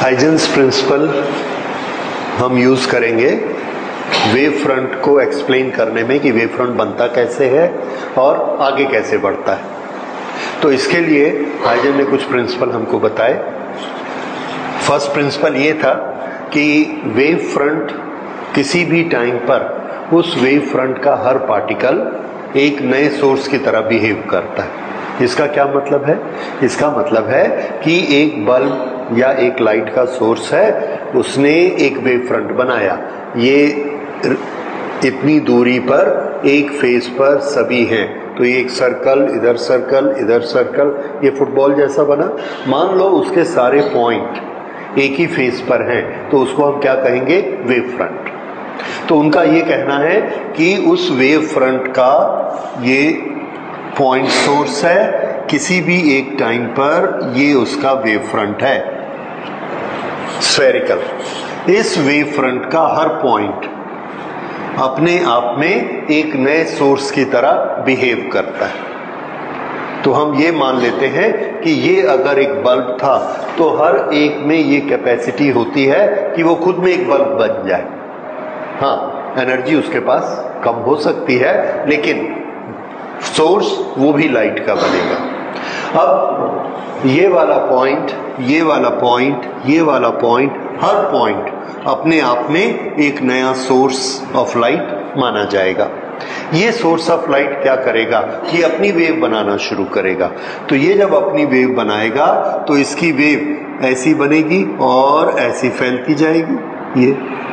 Huygens principle हम use करेंगे wavefront को एक्सप्लेन करने में कि वेव फ्रंट बनता कैसे है और आगे कैसे बढ़ता है। तो इसके लिए हाइजेंस ने कुछ प्रिंसिपल हमको बताए। फर्स्ट प्रिंसिपल ये था कि वेव फ्रंट किसी भी टाइम पर उस वेव फ्रंट का हर पार्टिकल एक नए सोर्स की तरह बिहेव करता है। इसका क्या मतलब है? इसका मतलब है कि एक बल्ब या एक लाइट का सोर्स है, उसने एक वेव फ्रंट बनाया, ये इतनी दूरी पर एक फेस पर सभी हैं, तो ये एक सर्कल, इधर सर्कल, इधर सर्कल, ये फुटबॉल जैसा बना। मान लो उसके सारे पॉइंट एक ही फेस पर हैं, तो उसको हम क्या कहेंगे? Wave front. तो उनका ये कहना है कि उस वेव फ्रंट का ये पॉइंट सोर्स है, किसी भी एक टाइम पर ये उसका वेव फ्रंट है, स्फेरिकल। इस वेव फ्रंट का हर पॉइंट अपने आप में एक नए सोर्स की तरह बिहेव करता है। तो हम ये मान लेते हैं कि ये अगर एक बल्ब था तो हर एक में ये कैपेसिटी होती है कि वो खुद में एक बल्ब बन जाए। हाँ, एनर्जी उसके पास कम हो सकती है, लेकिन सोर्स वो भी लाइट का बनेगा। अब ये वाला पॉइंट, ये वाला पॉइंट, ये वाला पॉइंट, हर पॉइंट अपने आप में एक नया सोर्स ऑफ लाइट माना जाएगा। ये सोर्स ऑफ लाइट क्या करेगा कि अपनी वेव बनाना शुरू करेगा। तो ये जब अपनी वेव बनाएगा तो इसकी वेव ऐसी बनेगी और ऐसी फैलती जाएगी।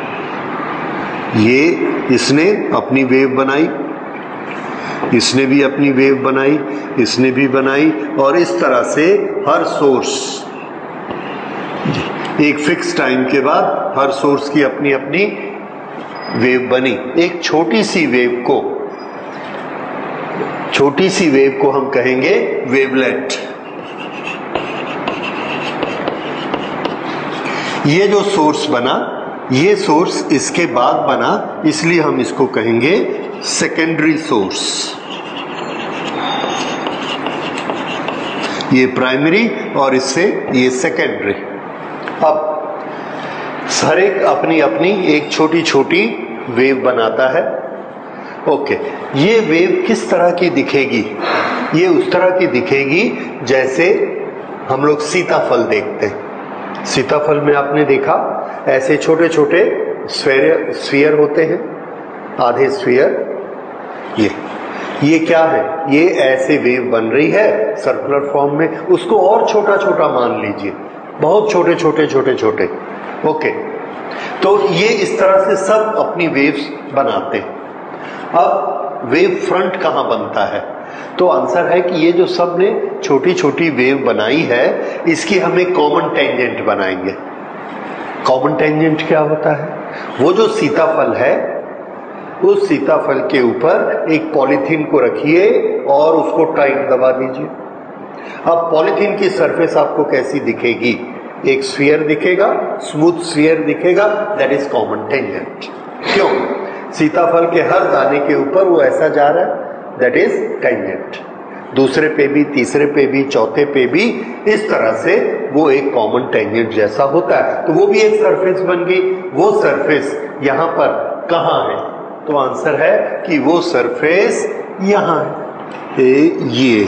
ये इसने अपनी वेव बनाई, इसने भी अपनी वेव बनाई, इसने भी बनाई, और इस तरह से हर सोर्स एक फिक्स टाइम के बाद हर सोर्स की अपनी अपनी वेव बनी। एक छोटी सी वेव को हम कहेंगे वेवलेट। ये जो सोर्स बना, ये सोर्स इसके बाद बना, इसलिए हम इसको कहेंगे सेकेंडरी सोर्स। ये प्राइमरी और इससे ये सेकेंडरी। अब हर एक अपनी अपनी एक छोटी छोटी वेव बनाता है। ओके, ये वेव किस तरह की दिखेगी? ये उस तरह की दिखेगी जैसे हम लोग सीताफल देखते हैं। सीताफल में आपने देखा ऐसे छोटे छोटे स्फीयर होते हैं, आधे स्फीयर। ये क्या है? ये ऐसे वेव बन रही है सर्कुलर फॉर्म में। उसको और छोटा छोटा मान लीजिए, बहुत छोटे छोटे छोटे छोटे। ओके, तो ये इस तरह से सब अपनी वेव्स बनाते हैं। अब वेव फ्रंट कहाँ बनता है? तो आंसर है कि ये जो सब ने छोटी छोटी वेव बनाई है, इसकी हम एक कॉमन टेंजेंट बनाएंगे। कॉमन टेंजेंट क्या होता है? वो जो सीताफल है, उस सीताफल के ऊपर एक पॉलीथीन को रखिए और उसको टाइट दबा दीजिए। अब पॉलीथीन की सरफेस आपको कैसी दिखेगी? एक स्फीयर दिखेगा, स्मूथ स्फीयर दिखेगा, दैट इज कॉमन टेंजेंट। क्यों? सीताफल के हर दाने के ऊपर वो ऐसा जा रहा है, दैट इज टेंजेंट। दूसरे पे भी, तीसरे पे भी, चौथे पे भी, इस तरह से वो एक कॉमन टेंजेंट जैसा होता है। तो वो भी एक सरफेस बन गई। वो सरफेस यहां पर कहां है? तो आंसर है कि वो सरफेस यहां है, ये।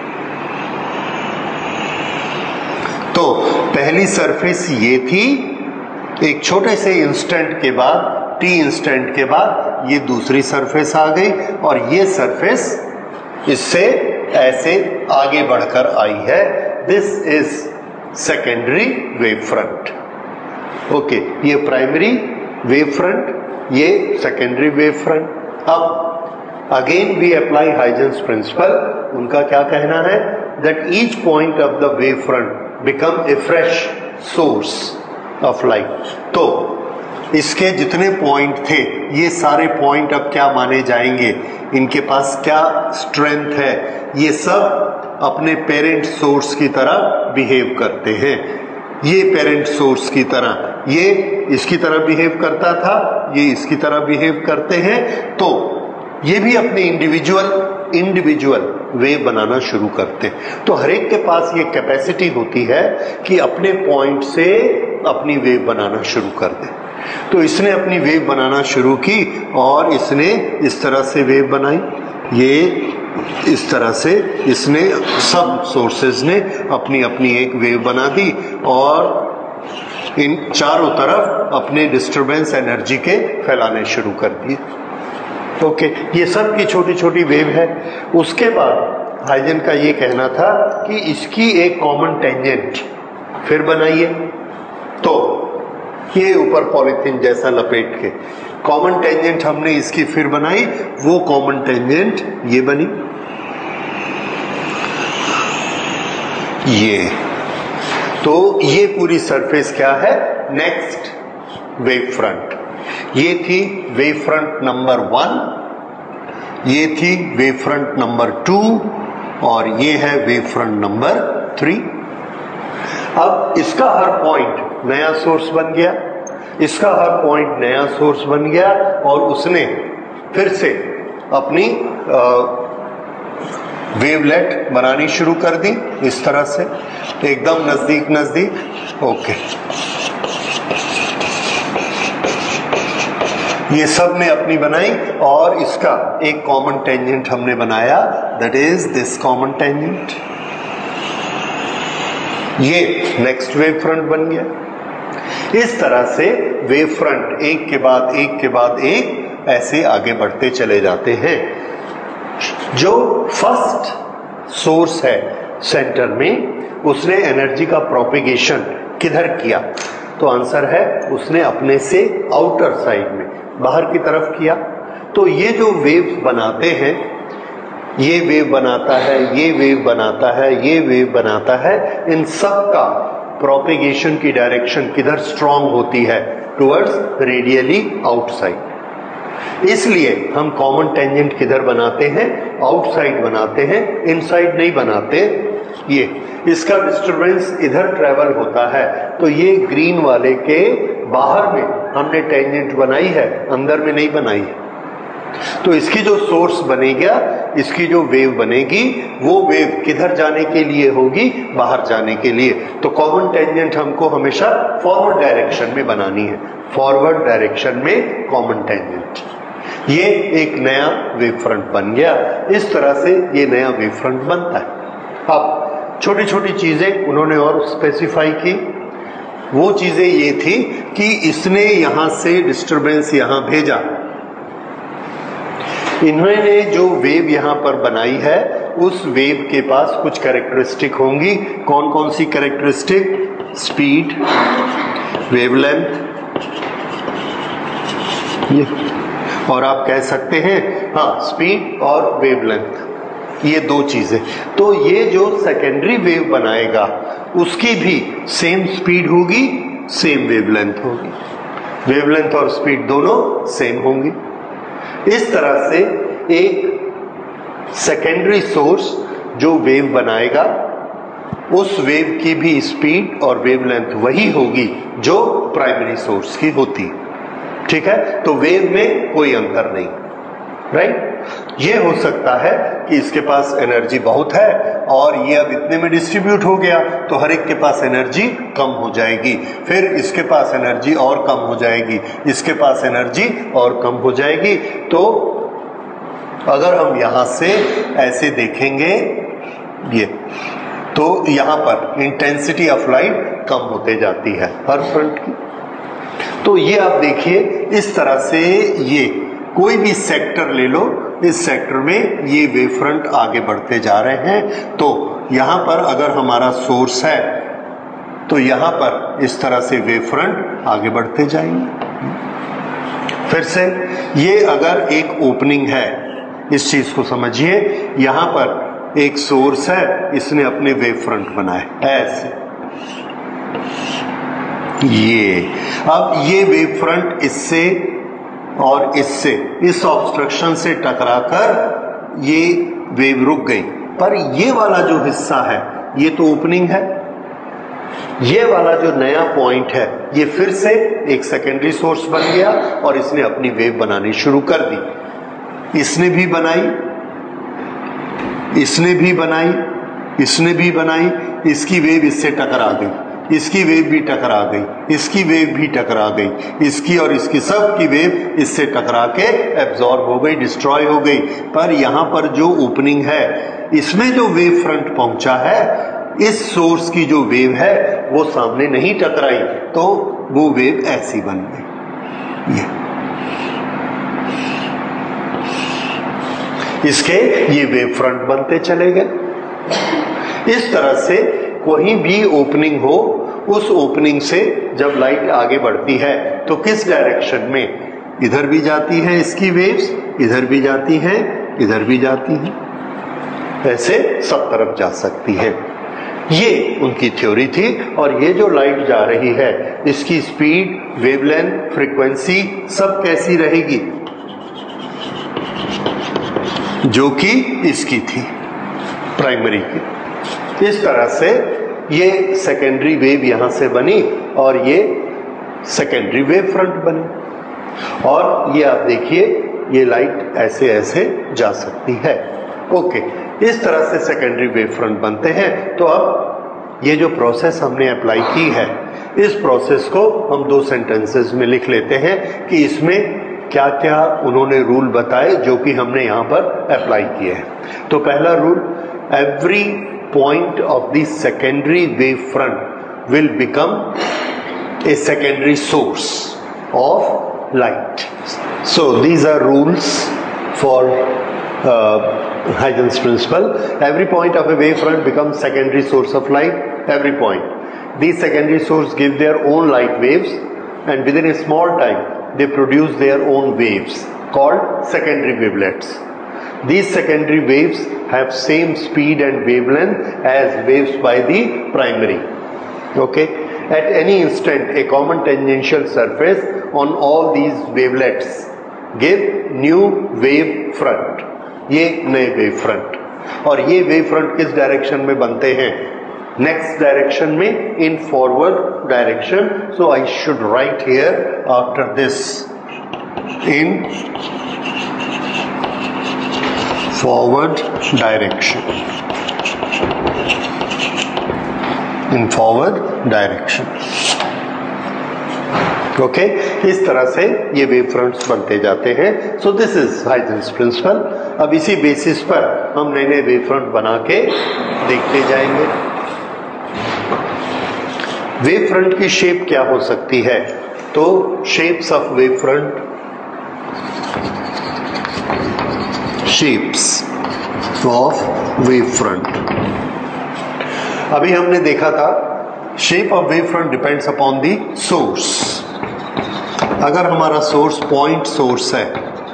तो पहली सरफेस ये थी, एक छोटे से इंस्टेंट के बाद, टी इंस्टेंट के बाद ये दूसरी सरफेस आ गई, और ये सरफेस इससे ऐसे आगे बढ़कर आई है। This is secondary wave front. Okay, ये प्राइमरी वेव फ्रंट, ये सेकेंडरी वेव फ्रंट। अब again we apply Huygens principle. उनका क्या कहना है? That each point of the wave front become a fresh source of light. तो इसके जितने पॉइंट थे, ये सारे पॉइंट अब क्या माने जाएंगे? इनके पास क्या स्ट्रेंथ है? ये सब अपने पेरेंट सोर्स की तरह बिहेव करते हैं। ये पेरेंट सोर्स की तरह, ये इसकी तरह बिहेव करता था, ये इसकी तरह बिहेव करते हैं। तो ये भी अपने इंडिविजुअल वेव बनाना शुरू करते हैं। तो हर एक के पास ये कैपेसिटी होती है कि अपने पॉइंट से अपनी वेव बनाना शुरू कर दे। तो इसने अपनी वेव बनाना शुरू की और इसने इस तरह से वेव बनाई, ये इस तरह से इसने सब सोर्सेज ने अपनी अपनी एक वेव बना दी और इन चारों तरफ अपने डिस्टरबेंस एनर्जी के फैलाने शुरू कर दिए। ओके, ये सब की छोटी छोटी वेव है। उसके बाद हाइजन का ये कहना था कि इसकी एक कॉमन टेंजेंट फिर बनाइए। तो ये ऊपर पॉलीथीन जैसा लपेट के कॉमन टेंजेंट हमने इसकी फिर बनाई, वो कॉमन टेंजेंट ये बनी, ये। तो ये पूरी सरफेस क्या है? Next wave front. ये थी वेव फ्रंट नंबर 1, ये थी वेव फ्रंट नंबर 2 और ये है वेव फ्रंट नंबर 3। अब इसका हर पॉइंट नया सोर्स बन गया, इसका हर पॉइंट नया सोर्स बन गया और उसने फिर से अपनी वेवलेट बनानी शुरू कर दी इस तरह से, एकदम नजदीक नजदीक। ओके, ये सब ने अपनी बनाई और इसका एक कॉमन टेंजेंट हमने बनाया, that is this common tangent. ये नेक्स्ट वेव फ्रंट बन गया। इस तरह से वेव फ्रंट एक के बाद एक के बाद एक ऐसे आगे बढ़ते चले जाते हैं। जो फर्स्ट सोर्स है सेंटर में, उसने एनर्जी का प्रोपिगेशन किधर किया? तो आंसर है उसने अपने से आउटर साइड में, बाहर की तरफ किया। तो ये जो वेव्स बनाते हैं, ये वेव बनाता है, ये वेव बनाता है, ये वेव बनाता है, इन सब का प्रोपिगेशन की डायरेक्शन किधर स्ट्रांग होती है? Towards radially outside. इसलिए हम कॉमन टेंजेंट किधर बनाते हैं? आउटसाइड बनाते हैं, इनसाइड नहीं बनाते। ये इसका डिस्टरबेंस इधर ट्रेवल होता है, तो ये ग्रीन वाले के बाहर में हमने टेंजेंट बनाई है, अंदर में नहीं बनाई है। तो इसकी जो सोर्स बनेगा, इसकी जो वेव बनेगी, वो वेव किधर जाने के लिए होगी? बाहर जाने के लिए। तो कॉमन टेंजेंट हमको हमेशा फॉरवर्ड डायरेक्शन में बनानी है, फॉरवर्ड डायरेक्शन में कॉमन टेंजेंट। ये एक नया वेव फ्रंट बन गया। इस तरह से ये नया वेव फ्रंट बनता है। अब छोटी छोटी चीजें उन्होंने और स्पेसिफाई की। वो चीजें ये थी कि इसने यहां से डिस्टरबेंस यहां भेजा, इन्होंने जो वेव यहां पर बनाई है, उस वेव के पास कुछ कैरेक्टरिस्टिक होंगी। कौन कौन सी कैरेक्टरिस्टिक? स्पीड, वेवलेंथ, ये, और आप कह सकते हैं हाँ स्पीड और वेवलेंथ, ये दो चीजें। तो ये जो सेकेंडरी वेव बनाएगा उसकी भी सेम स्पीड होगी, सेम वेवलेंथ होगी, वेवलेंथ और स्पीड दोनों सेम होंगी। इस तरह से एक सेकेंडरी सोर्स जो वेव बनाएगा, उस वेव की भी स्पीड और वेवलेंथ वही होगी जो प्राइमरी सोर्स की होती है। ठीक है, तो वेव में कोई अंतर नहीं, राइट। ये हो सकता है कि इसके पास एनर्जी बहुत है और ये अब इतने में डिस्ट्रीब्यूट हो गया, तो हर एक के पास एनर्जी कम हो जाएगी, फिर इसके पास एनर्जी और कम हो जाएगी, इसके पास एनर्जी और कम हो जाएगी। तो अगर हम यहां से ऐसे देखेंगे ये, तो यहां पर इंटेंसिटी ऑफ लाइट कम होते जाती है हर फ्रंट की। तो ये आप देखिए, इस तरह से ये कोई भी सेक्टर ले लो, इस सेक्टर में ये वेव फ्रंट आगे बढ़ते जा रहे हैं। तो यहां पर अगर हमारा सोर्स है, तो यहां पर इस तरह से वेव फ्रंट आगे बढ़ते जाएंगे। फिर से ये अगर एक ओपनिंग है, इस चीज को समझिए, यहां पर एक सोर्स है, इसने अपने वेव फ्रंट बनाए ऐसे, ये। अब ये वेव फ्रंट इससे और इससे, इस ऑब्स्ट्रक्शन से टकराकर ये वेव रुक गई, पर ये वाला जो हिस्सा है ये तो ओपनिंग है। ये वाला जो नया पॉइंट है, ये फिर से एक सेकेंडरी सोर्स बन गया और इसने अपनी वेव बनानी शुरू कर दी। इसने भी बनाई, इसने भी बनाई, इसने भी बनाई, इसकी वेव इससे टकरा गई, इसकी वेव भी टकरा गई, इसकी वेव भी टकरा गई, इसकी और इसकी सब की वेव इससे टकरा के एब्जॉर्ब हो गई, डिस्ट्रॉय हो गई। पर यहाँ पर जो ओपनिंग है, इसमें जो वेव फ्रंट पहुंचा है, इस सोर्स की जो वेव है वो सामने नहीं टकराई, तो वो वेव ऐसी बन गई। इसके ये वेव फ्रंट बनते चले गए। इस तरह से कोई भी ओपनिंग हो, उस ओपनिंग से जब लाइट आगे बढ़ती है तो किस डायरेक्शन में, इधर भी जाती है इसकी वेव्स, इधर भी जाती हैं, इधर भी जाती हैं, ऐसे सब तरफ जा सकती है। ये उनकी थ्योरी थी। और ये जो लाइट जा रही है, इसकी स्पीड, वेवलेंथ, फ्रीक्वेंसी सब कैसी रहेगी, जो कि इसकी थी, प्राइमरी की। इस तरह से ये सेकेंडरी वेव यहां से बनी और ये सेकेंडरी वेव फ्रंट बनी। और ये आप देखिए, ये लाइट ऐसे ऐसे जा सकती है। ओके, इस तरह से सेकेंडरी वेव फ्रंट बनते हैं। तो अब ये जो प्रोसेस हमने अप्लाई की है, इस प्रोसेस को हम 2 सेंटेंसेस में लिख लेते हैं कि इसमें क्या क्या उन्होंने रूल बताए जो कि हमने यहां पर अप्लाई किए हैं। तो पहला rule, every point of the secondary wave front will become a secondary source of light. So these are rules for Huygens principle. Every point of a wave front becomes secondary source of light. Every point. These secondary sources give their own light waves, and within a small time they produce their own waves called secondary wavelets. These secondary waves have same speed and wavelength as waves by the primary. Okay, at any instant a common tangential surface on all these wavelets give new wave front. ये नए wave front, और ये wave front किस direction में बनते हैं, next direction में, in forward direction. So I should write here after this in forward direction, in forward direction. Okay, इस तरह से ये वेव फ्रंट्स बनते जाते हैं. So this is Huygens principle. अब इसी बेसिस पर हम नए नए वेव फ्रंट बना के देखते जाएंगे. वेव फ्रंट की शेप क्या हो सकती है, तो shapes of wave front, shapes of wave front. अभी हमने देखा था shape of wave front depends upon the source. अगर हमारा सोर्स पॉइंट सोर्स है,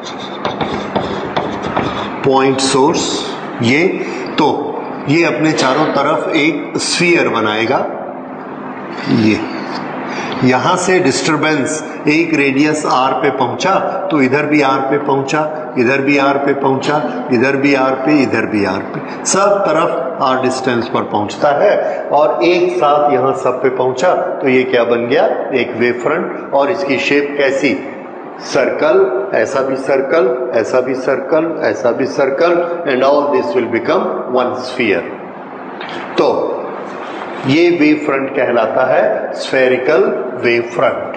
पॉइंट सोर्स ये, तो ये अपने चारों तरफ एक स्फीयर बनाएगा. ये यहां से डिस्टरबेंस एक रेडियस r पे पहुंचा तो इधर भी r पे पहुंचा, इधर भी r पे पहुंचा, इधर भी r पे, इधर भी r पे, सब तरफ r डिस्टेंस पर पहुंचता है और एक साथ यहां सब पे पहुंचा. तो ये क्या बन गया, एक वेव फ्रंट. और इसकी शेप कैसी, सर्कल, ऐसा भी सर्कल, ऐसा भी सर्कल, ऐसा भी circle, and all this will become one sphere. तो ये वेव फ्रंट कहलाता है spherical wave front.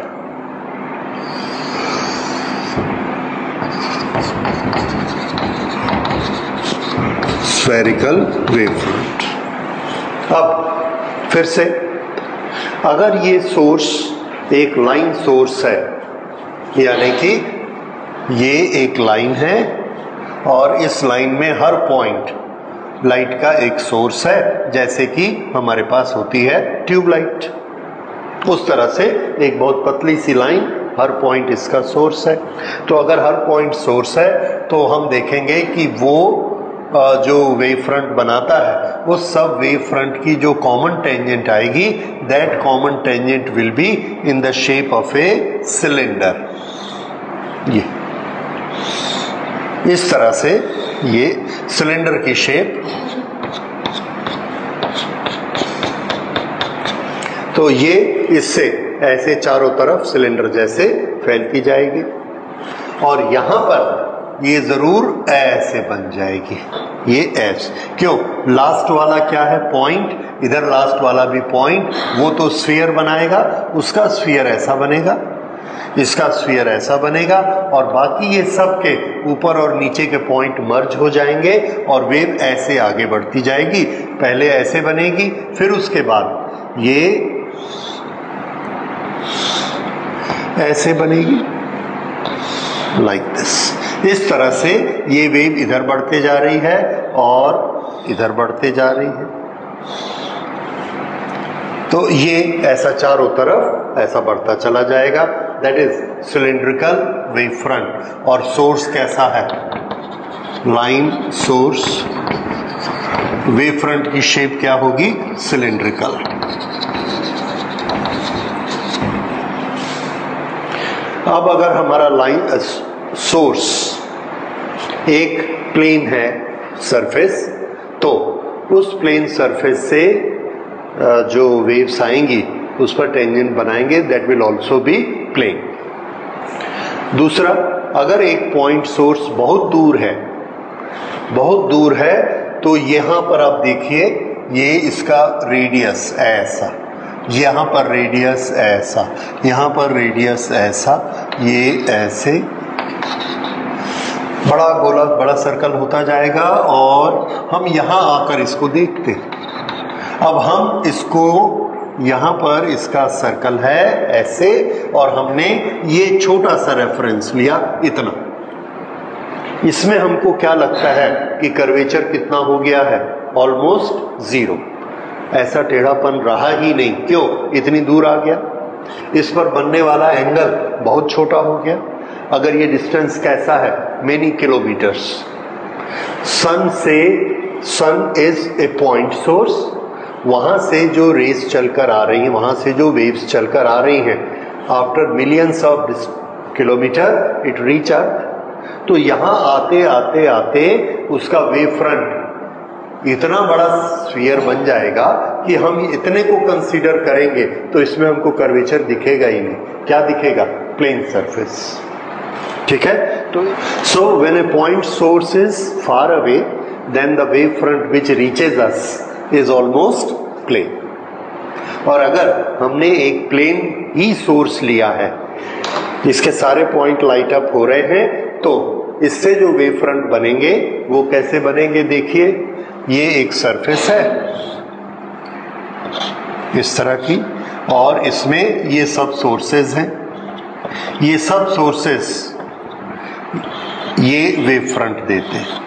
Spherical wave front. अब फिर से, अगर ये सोर्स एक लाइन सोर्स है, यानी कि ये एक लाइन है और इस लाइन में हर पॉइंट लाइट का एक सोर्स है, जैसे कि हमारे पास होती है ट्यूबलाइट. उस तरह से एक बहुत पतली सी लाइन, हर पॉइंट इसका सोर्स है. तो अगर हर पॉइंट सोर्स है तो हम देखेंगे कि वो जो वेव फ्रंट बनाता है, उस सब वेव फ्रंट की जो कॉमन टेंजेंट आएगी, that common tangent will be in the shape of a cylinder. ये इस तरह से ये सिलेंडर की शेप. तो ये इससे ऐसे चारों तरफ सिलेंडर जैसे फैलती जाएगी. और यहां पर ये जरूर ऐसे बन जाएगी, ये ऐसे। क्यों? लास्ट वाला क्या है? पॉइंट, इधर लास्ट वाला भी पॉइंट, वो तो स्फीयर बनाएगा, उसका स्फीयर ऐसा बनेगा, इसका स्फीयर ऐसा बनेगा, और बाकी ये सब के ऊपर और नीचे के पॉइंट मर्ज हो जाएंगे और वेव ऐसे आगे बढ़ती जाएगी। पहले ऐसे बनेगी, फिर उसके बाद ये ऐसे बनेगी, लाइक दिस। इस तरह से ये वेव इधर बढ़ते जा रही है और इधर बढ़ते जा रही है। तो ये ऐसा चारों तरफ ऐसा बढ़ता चला जाएगा। That is cylindrical wave front. और सोर्स कैसा है? Line source. वेव फ्रंट की शेप क्या होगी? सिलिंड्रिकल। अब अगर हमारा लाइन सोर्स एक प्लेन है सरफेस, तो उस प्लेन सरफेस से जो वेव्स आएंगी उस पर टेंजेंट बनाएंगे, that will also be plane. दूसरा, अगर एक पॉइंट सोर्स बहुत दूर है, तो यहां पर आप देखिए, ये इसका रेडियस ऐसा, यहां पर रेडियस ऐसा, यहां पर रेडियस ऐसा, ये ऐसे बड़ा गोला, बड़ा सर्कल होता जाएगा और हम यहां आकर इसको देखते। अब हम इसको यहां पर इसका सर्कल है ऐसे, और हमने ये छोटा सा रेफरेंस लिया इतना। इसमें हमको क्या लगता है कि कर्वेचर कितना हो गया है? Almost zero. ऐसा टेढ़ापन रहा ही नहीं। क्यों? इतनी दूर आ गया। इस पर बनने वाला एंगल बहुत छोटा हो गया। अगर ये डिस्टेंस कैसा है? Many kilometres. Sun is a point source. वहां से जो रेस चलकर आ रही हैं, वहां से जो वेव्स चलकर आ रही हैं, after millions of kilometre it reach earth. तो यहां आते आते आते उसका वेव फ्रंट इतना बड़ा स्फीयर बन जाएगा कि हम इतने को कंसीडर करेंगे तो इसमें हमको कर्वेचर दिखेगा ही नहीं। क्या दिखेगा? Plane surface. ठीक है? तो so when a point source is far away, then the wave front which reaches us is almost plane. और अगर हमने एक प्लेन ही सोर्स लिया है, इसके सारे पॉइंट लाइट अप हो रहे हैं, तो इससे जो वेव फ्रंट बनेंगे वो कैसे बनेंगे? देखिए, ये एक सरफेस है इस तरह की, और इसमें ये सब सोर्सेज हैं। ये सब सोर्सेज ये वेव फ्रंट देते हैं,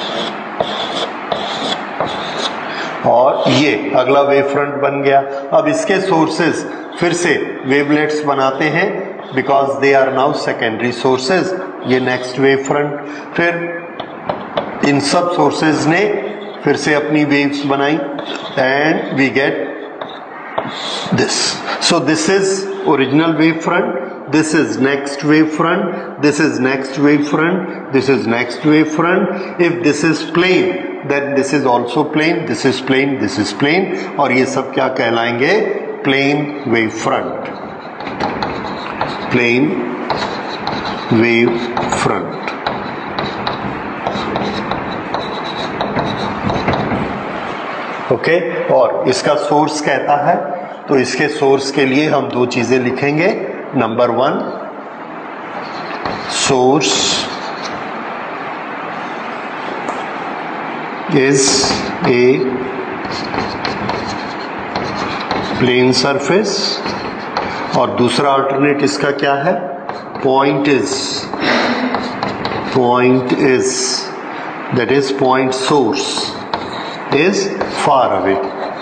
और ये अगला वेव फ्रंट बन गया। अब इसके सोर्सेज फिर से वेवलेट्स बनाते हैं, because they are now secondary sources. ये नेक्स्ट वेव फ्रंट, फिर इन सब सोर्सेज ने फिर से अपनी वेव्स बनाई, and we get this. So this is original wave front, this is next wave front, this is next wave front, this is next wave front. If this is plane, then this is also plane, this is plane, this is plane, और ये सब क्या कहलाएंगे? Plane wave front. Plane wave front. Okay, और इसका source कहता है, तो इसके सोर्स के लिए हम दो चीजें लिखेंगे। Number 1, source is a plane surface, और दूसरा अल्टरनेट इसका क्या है? Point is that is point source is far away.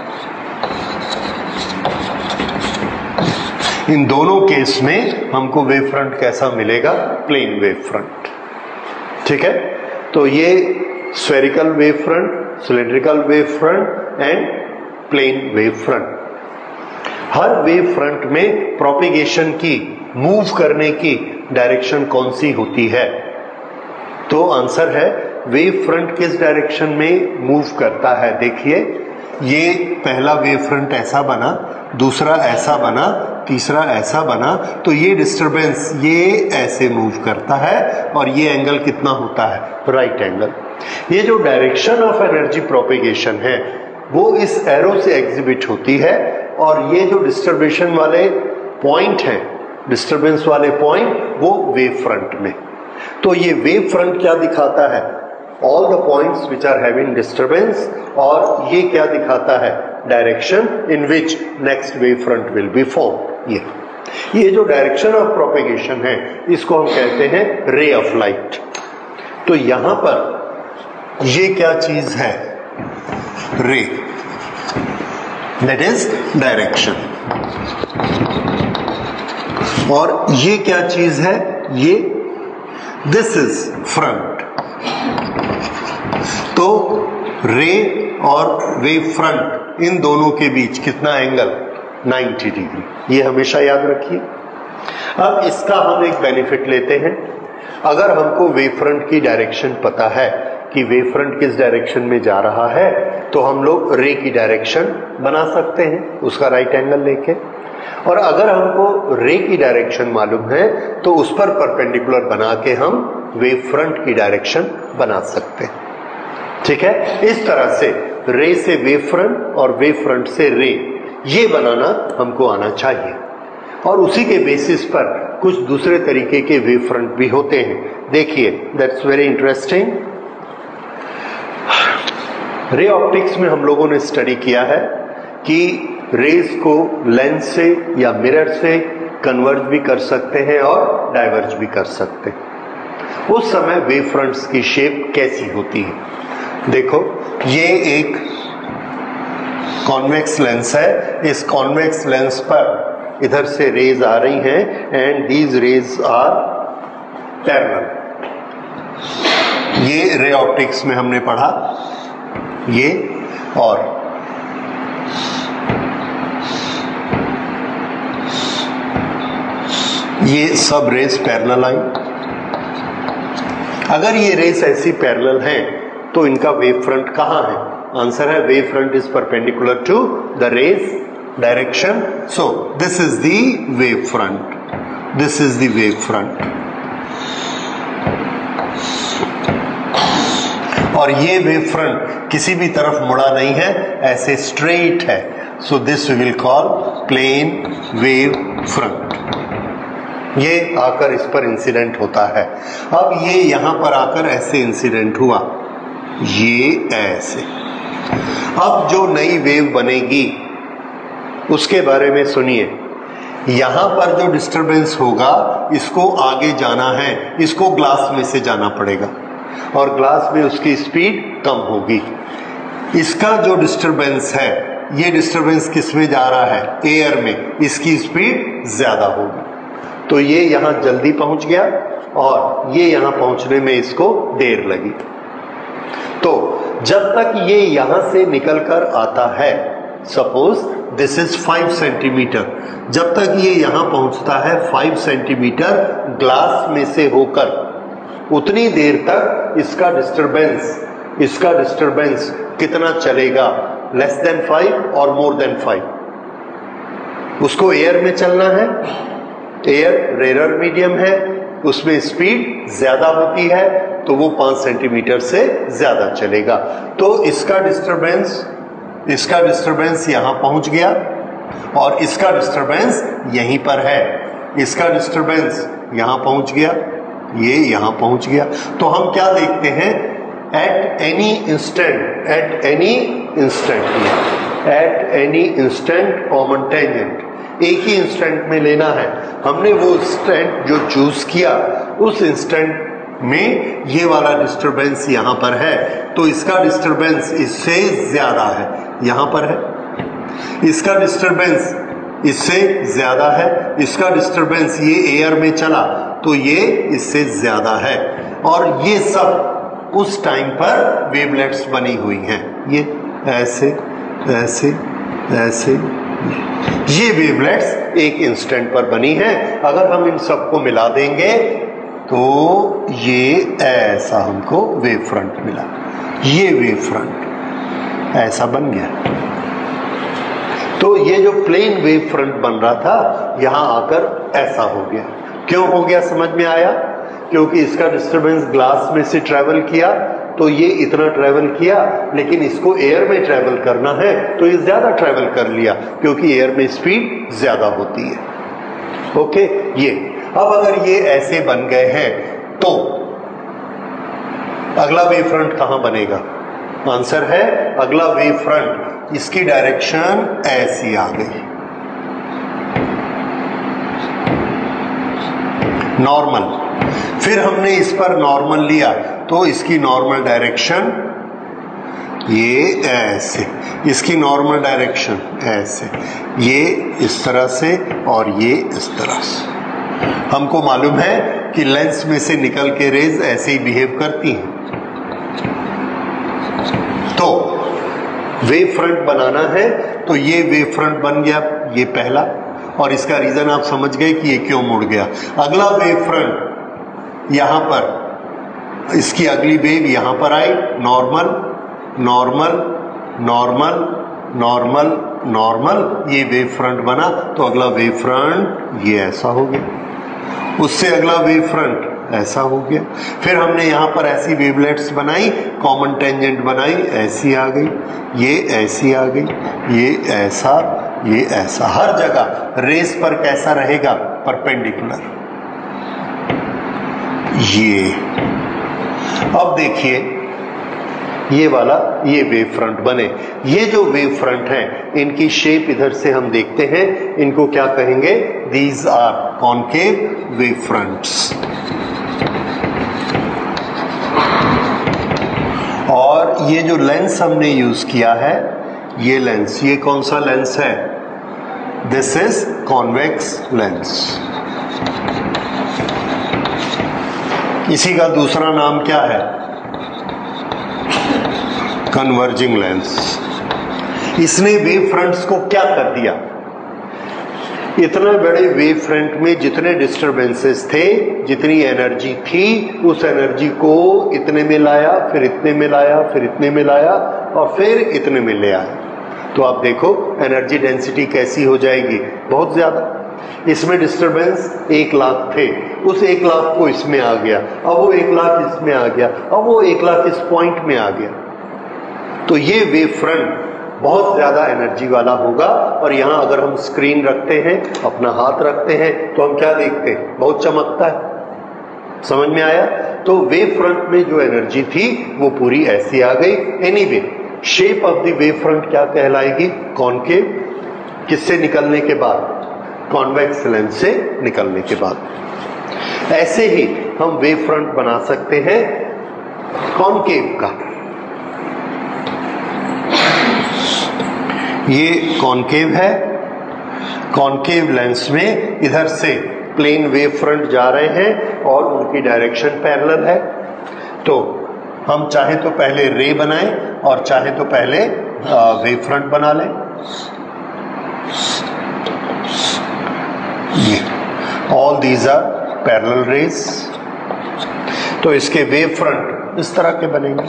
इन दोनों केस में हमको वेव फ्रंट कैसा मिलेगा? Plane wave front. ठीक है? तो ये spherical wave front, cylindrical wave front and plane wave front. हर वेव फ्रंट में प्रोपिगेशन की, मूव करने की डायरेक्शन कौन सी होती है? तो आंसर है, वेव फ्रंट किस डायरेक्शन में मूव करता है? देखिए, ये पहला वेव फ्रंट ऐसा बना, दूसरा ऐसा बना, तीसरा ऐसा बना, तो ये डिस्टरबेंस ये ऐसे मूव करता है और ये एंगल कितना होता है, राइट एंगल। ये जो डायरेक्शन ऑफ एनर्जी प्रोपेगेशन है वो इस एरो से एग्जिबिट होती है, और ये जो डिस्टरबेशन वाले पॉइंट हैं, डिस्टरबेंस वाले पॉइंट, वो वेव फ्रंट में। तो ये वेव फ्रंट क्या दिखाता है, all the points which are having disturbance, और ये क्या दिखाता है, direction in which next wave front will be form. ये जो डायरेक्शन ऑफ प्रोपेगेशन है इसको हम कहते हैं रे ऑफ लाइट। तो यहां पर ये क्या चीज है, रे, दैट इज डायरेक्शन, और ये क्या चीज है, ये दिस इज फ्रंट। तो रे और वेव फ्रंट इन दोनों के बीच कितना एंगल, 90 डिग्री। ये हमेशा याद रखिए। अब इसका हम एक बेनिफिट लेते हैं। अगर हमको वेव फ्रंट की डायरेक्शन पता है कि वेव फ्रंट किस डायरेक्शन में जा रहा है, तो हम लोग रे की डायरेक्शन बना सकते हैं उसका राइट एंगल लेके। और अगर हमको रे की डायरेक्शन मालूम है तो उस पर परपेंडिकुलर बना के हम वेव फ्रंट की डायरेक्शन बना सकते हैं। ठीक है, इस तरह से रे से वेव फ्रंट और वेव फ्रंट से रे, ये बनाना हमको आना चाहिए। और उसी के बेसिस पर कुछ दूसरे तरीके के वेव फ्रंट भी होते हैं। देखिए, that's very interesting. Ray optics में हम लोगों ने स्टडी किया है कि रेज को लेंस से या मिरर से कन्वर्ज भी कर सकते हैं और डाइवर्ज भी कर सकते हैं। उस समय वेव फ्रंट्स की शेप कैसी होती है, देखो, ये एक कॉन्वेक्स लेंस है। इस कॉन्वेक्स लेंस पर इधर से रेज आ रही हैं and these rays are parallel. ये रे ऑप्टिक्स में हमने पढ़ा, ये और ये सब रेज पैरेलल आई। अगर ये रेज ऐसी पैरेलल हैं तो इनका वेव फ्रंट कहां है, आंसर है wave front is perpendicular to the rays direction. So this is the wave front, this is the wave front, और ये वेव फ्रंट किसी भी तरफ मुड़ा नहीं है, ऐसे स्ट्रेट है। So this we will call plane wave front. ये आकर इस पर इंसिडेंट होता है। अब ये यहां पर आकर ऐसे इंसिडेंट हुआ, ये ऐसे। अब जो नई वेव बनेगी उसके बारे में सुनिए। यहां पर जो डिस्टरबेंस होगा इसको आगे जाना है, इसको ग्लास में से जाना पड़ेगा और ग्लास में उसकी स्पीड कम होगी। इसका जो डिस्टरबेंस है, ये डिस्टरबेंस किस में जा रहा है, एयर में, इसकी स्पीड ज्यादा होगी। तो ये यहां जल्दी पहुंच गया और ये यहां पहुंचने में इसको देर लगी। तो जब तक ये यहां से निकलकर आता है, सपोज दिस इज 5 सेंटीमीटर, जब तक ये यहां पहुंचता है 5 सेंटीमीटर ग्लास में से होकर, उतनी देर तक इसका डिस्टरबेंस कितना चलेगा, लेस देन 5 और मोर देन 5। उसको एयर में चलना है, एयर रेयर मीडियम है, उसमें स्पीड ज्यादा होती है, तो वो 5 सेंटीमीटर से ज्यादा चलेगा। तो इसका डिस्टरबेंस यहां पहुंच गया और इसका डिस्टरबेंस यहीं पर है। इसका डिस्टरबेंस यहां पहुंच गया, ये यहां पहुंच गया। तो हम क्या देखते हैं, at any instant common tangent, एक ही इंस्टेंट में लेना है। हमने वो इंस्टेंट जो चूज किया, उस इंस्टेंट में ये वाला डिस्टरबेंस यहां पर है, तो इसका डिस्टरबेंस इससे ज्यादा है, यहां पर है। इसका डिस्टरबेंस इससे ज्यादा है, इसका डिस्टरबेंस ये एयर में चला तो ये इससे ज्यादा है। और ये सब उस टाइम पर वेवलेट्स बनी हुई हैं, ये ऐसे ऐसे ऐसे, ये वेवलेट्स एक इंस्टेंट पर बनी है। अगर हम इन सबको मिला देंगे तो ये ऐसा हमको वेव फ्रंट मिला, ये वेव फ्रंट ऐसा बन गया। तो ये जो प्लेन वेव फ्रंट बन रहा था यहां आकर ऐसा हो गया। क्यों हो गया समझ में आया? क्योंकि इसका डिस्टरबेंस ग्लास में से ट्रेवल किया तो ये इतना ट्रेवल किया, लेकिन इसको एयर में ट्रेवल करना है तो ये ज्यादा ट्रेवल कर लिया, क्योंकि एयर में स्पीड ज्यादा होती है। ओके, ये अब अगर ये ऐसे बन गए हैं तो अगला वेव फ्रंट कहां बनेगा? आंसर है अगला वेव फ्रंट, इसकी डायरेक्शन ऐसी आ गई, नॉर्मल। फिर हमने इस पर नॉर्मल लिया तो इसकी नॉर्मल डायरेक्शन ये ऐसे, इसकी नॉर्मल डायरेक्शन ऐसे, ये इस तरह से और ये इस तरह से। हमको मालूम है कि लेंस में से निकल के रेज ऐसे ही बिहेव करती हैं। तो वेव फ्रंट बनाना है तो ये वेव फ्रंट बन गया, ये पहला, और इसका रीजन आप समझ गए कि ये क्यों मुड़ गया। अगला वेव फ्रंट यहां पर, इसकी अगली वेव यहां पर आई, normal normal normal normal normal, ये वेव फ्रंट बना। तो अगला वेव फ्रंट ये ऐसा हो गया, उससे अगला वेव फ्रंट ऐसा हो गया। फिर हमने यहां पर ऐसी वेवलेट्स बनाई, कॉमन टेंजेंट बनाई, ऐसी आ गई, ये ऐसी आ गई, ये ऐसा, ये ऐसा। हर जगह रेस पर कैसा रहेगा? परपेंडिकुलर। ये अब देखिए ये वाला, ये वेव फ्रंट बने। ये जो वेव फ्रंट हैं इनकी शेप इधर से हम देखते हैं, इनको क्या कहेंगे? These are concave wave fronts. और ये जो लेंस हमने यूज किया है, ये लेंस, ये कौन सा लेंस है? This is convex lens. इसी का दूसरा नाम क्या है? Converging lens. इसने वेव फ्रंट्स को क्या कर दिया? इतने बड़े वेव फ्रंट में जितने डिस्टरबेंसेस थे, जितनी एनर्जी थी, उस एनर्जी को इतने में लाया, फिर इतने में लाया, फिर इतने में लाया, और फिर इतने में ले आया। तो आप देखो एनर्जी डेंसिटी कैसी हो जाएगी, बहुत ज्यादा। इसमें डिस्टरबेंस 1 लाख थे, उस 1 लाख को इसमें आ गया, अब वो 1 लाख इसमें आ गया, अब वो 1 लाख इस पॉइंट में आ गया। तो ये वेव फ्रंट बहुत ज्यादा एनर्जी वाला होगा। और यहां अगर हम स्क्रीन रखते हैं, अपना हाथ रखते हैं, तो हम क्या देखते हैं? बहुत चमकता है। समझ में आया? तो वेव फ्रंट में जो एनर्जी थी वो पूरी ऐसी आ गई। Anyway, shape of the wave front क्या कहलाएगी? कॉनकेव। किससे निकलने के बाद? कॉन्वेक्स लेंस से निकलने के बाद। ऐसे ही हम वेव फ्रंट बना सकते हैं कॉनकेव का। ये कॉनकेव है, कॉनकेव लेंस में इधर से प्लेन वेव फ्रंट जा रहे हैं और उनकी डायरेक्शन पैरेलल है। तो हम चाहे तो पहले रे बनाएं और चाहे तो पहले वेव फ्रंट बना लें। ये all these are parallel rays. तो इसके वेव फ्रंट इस तरह के बनेंगे।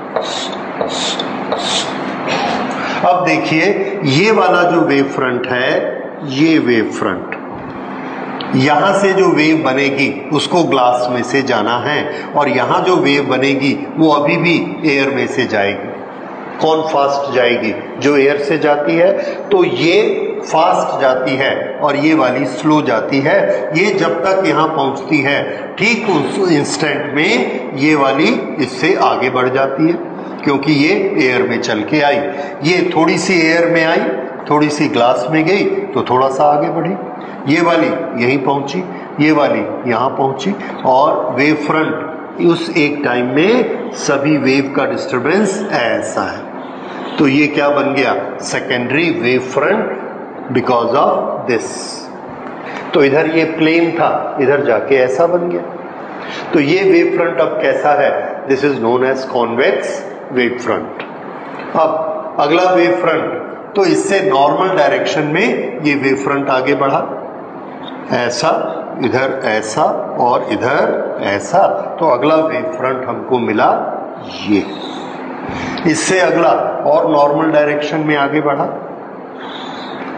अब देखिए ये वाला जो वेव फ्रंट है, ये वेव फ्रंट, यहां से जो वेव बनेगी उसको ग्लास में से जाना है, और यहां जो वेव बनेगी वो अभी भी एयर में से जाएगी। कौन फास्ट जाएगी? जो एयर से जाती है। तो ये फास्ट जाती है और ये वाली स्लो जाती है। ये जब तक यहां पहुंचती है, ठीक उस इंस्टेंट में ये वाली इससे आगे बढ़ जाती है, क्योंकि ये एयर में चल के आई। ये थोड़ी सी एयर में आई, थोड़ी सी ग्लास में गई, तो थोड़ा सा आगे बढ़ी। ये वाली यहीं पहुंची, ये वाली यहां पहुंची, और वेव फ्रंट उस एक टाइम में सभी वेव का डिस्टरबेंस ऐसा है। तो ये क्या बन गया? Secondary wave front because of this. तो इधर ये प्लेन था, इधर जाके ऐसा बन गया। तो ये वेव फ्रंट अब कैसा है? This is known as convex wave front. अब अगला वेव फ्रंट, तो इससे नॉर्मल डायरेक्शन में ये वेव फ्रंट आगे बढ़ा, ऐसा, इधर ऐसा और इधर ऐसा। तो अगला वेव फ्रंट हमको मिला ये। इससे अगला और नॉर्मल डायरेक्शन में आगे बढ़ा,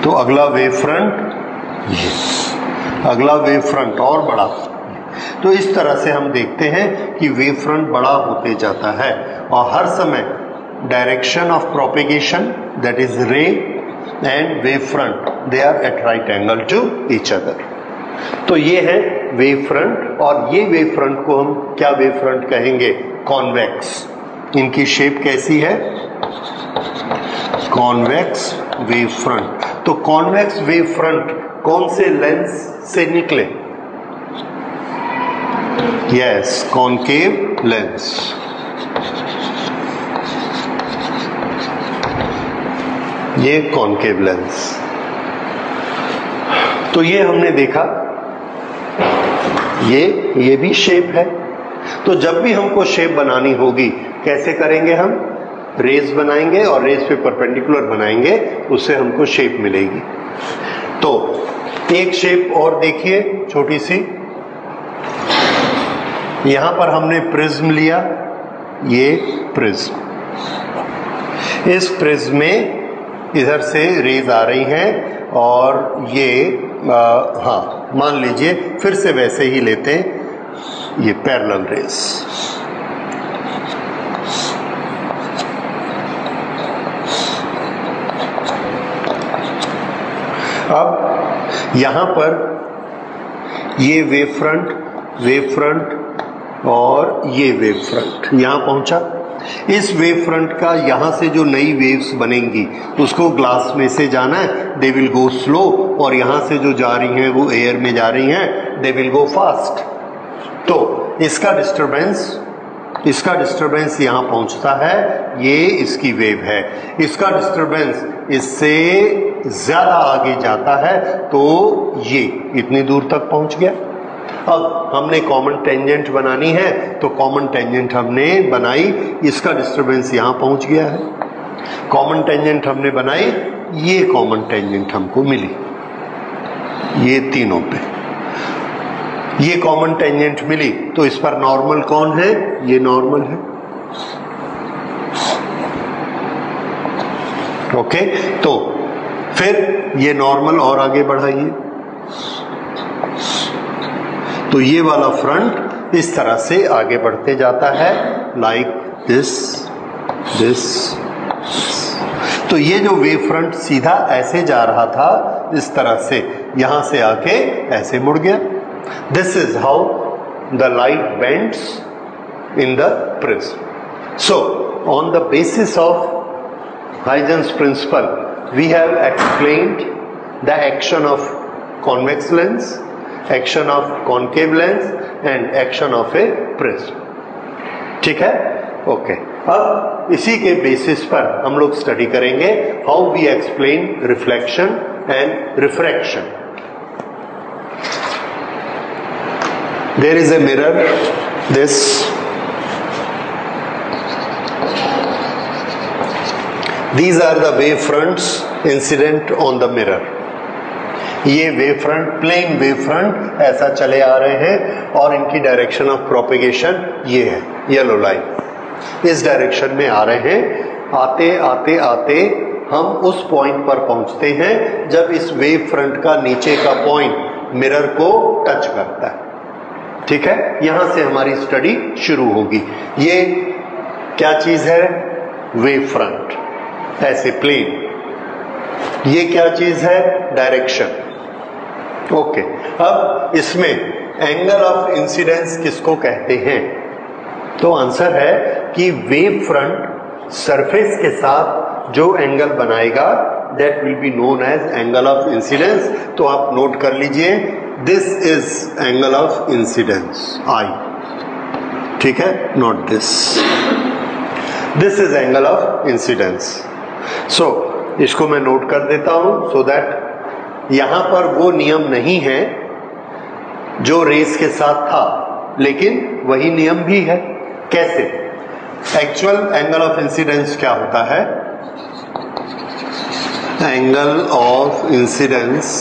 तो अगला वेव फ्रंट ये, अगला वेव फ्रंट और बड़ा। तो इस तरह से हम देखते हैं कि वेव फ्रंट बड़ा होते जाता है और हर समय direction of propagation that is ray and wave front they are at right angle to each other. तो ये है वेव फ्रंट और ये वेव फ्रंट को हम क्या वेव फ्रंट कहेंगे? कॉन्वेक्स। इनकी शेप कैसी है? Convex wave front. तो कॉन्वेक्स वेव फ्रंट कौन से लेंस से निकले? Yes, concave lens. ये कॉनकेव लेंस। तो ये हमने देखा, ये भी शेप है। तो जब भी हमको शेप बनानी होगी कैसे करेंगे? हम रेज बनाएंगे और रेज पे परपेंडिकुलर बनाएंगे, उससे हमको शेप मिलेगी। तो एक शेप और देखिए छोटी सी, यहां पर हमने प्रिज्म लिया, ये प्रिज्म, इस प्रिज्म में इधर से रेज आ रही हैं और ये हाँ मान लीजिए फिर से वैसे ही लेते हैं, ये पैरेलल रेज। अब यहां पर ये वेव फ्रंट और ये वेव फ्रंट यहां पहुंचा। इस वेव फ्रंट का यहां से जो नई वेव्स बनेंगी उसको ग्लास में से जाना है, दे विल गो स्लो, और यहां से जो जा रही हैं वो एयर में जा रही हैं, दे विल गो फास्ट। तो इसका डिस्टरबेंस यहां पहुंचता है, ये इसकी वेव है। इसका डिस्टरबेंस इससे ज्यादा आगे जाता है तो ये इतनी दूर तक पहुंच गया। अब हमने कॉमन टेंजेंट बनानी है, तो कॉमन टेंजेंट हमने बनाई, इसका डिस्टरबेंस यहां पहुंच गया है। कॉमन टेंजेंट हमने बनाई, ये कॉमन टेंजेंट हमको मिली, ये तीनों पे ये कॉमन टेंजेंट मिली। तो इस पर नॉर्मल कौन है? ये नॉर्मल है। ओके, तो फिर ये नॉर्मल और आगे बढ़ाइए, तो ये वाला फ्रंट इस तरह से आगे बढ़ते जाता है, लाइक दिस। तो ये जो वेव फ्रंट सीधा ऐसे जा रहा था, इस तरह से यहां से आके ऐसे मुड़ गया। This is how the light bends in the prism. So on the basis of Huygens principle we have explained the action of convex lens, action of concave lens and action of a prism. ठीक है, okay. अब इसी के basis पर हम लोग study करेंगे how we explain reflection and refraction. There is a mirror, this these are the wave fronts incident on the mirror। ये wave front, plane wave front ऐसा चले आ रहे हैं और इनकी डायरेक्शन ऑफ प्रोपेगेशन ये है, येलो लाइन इस डायरेक्शन में आ रहे हैं। आते आते आते हम उस पॉइंट पर पहुंचते हैं जब इस वेव फ्रंट का नीचे का पॉइंट मिरर को टच करता है। ठीक है, यहां से हमारी स्टडी शुरू होगी। ये क्या चीज है? वेव फ्रंट, ऐसे प्लेन। ये क्या चीज है? डायरेक्शन। ओके, अब इसमें एंगल ऑफ इंसिडेंस किसको कहते हैं? तो आंसर है कि वेव फ्रंट सरफेस के साथ जो एंगल बनाएगा that will be known as angle of incidence. तो आप नोट कर लीजिए, this is angle of incidence I. ठीक है, not this is angle of incidence. So इसको मैं नोट कर देता हूं सो दैट यहां पर वो नियम नहीं है जो रेस के साथ था, लेकिन वही नियम भी है। कैसे? एक्चुअल एंगल ऑफ इंसिडेंस क्या होता है? Angle of incidence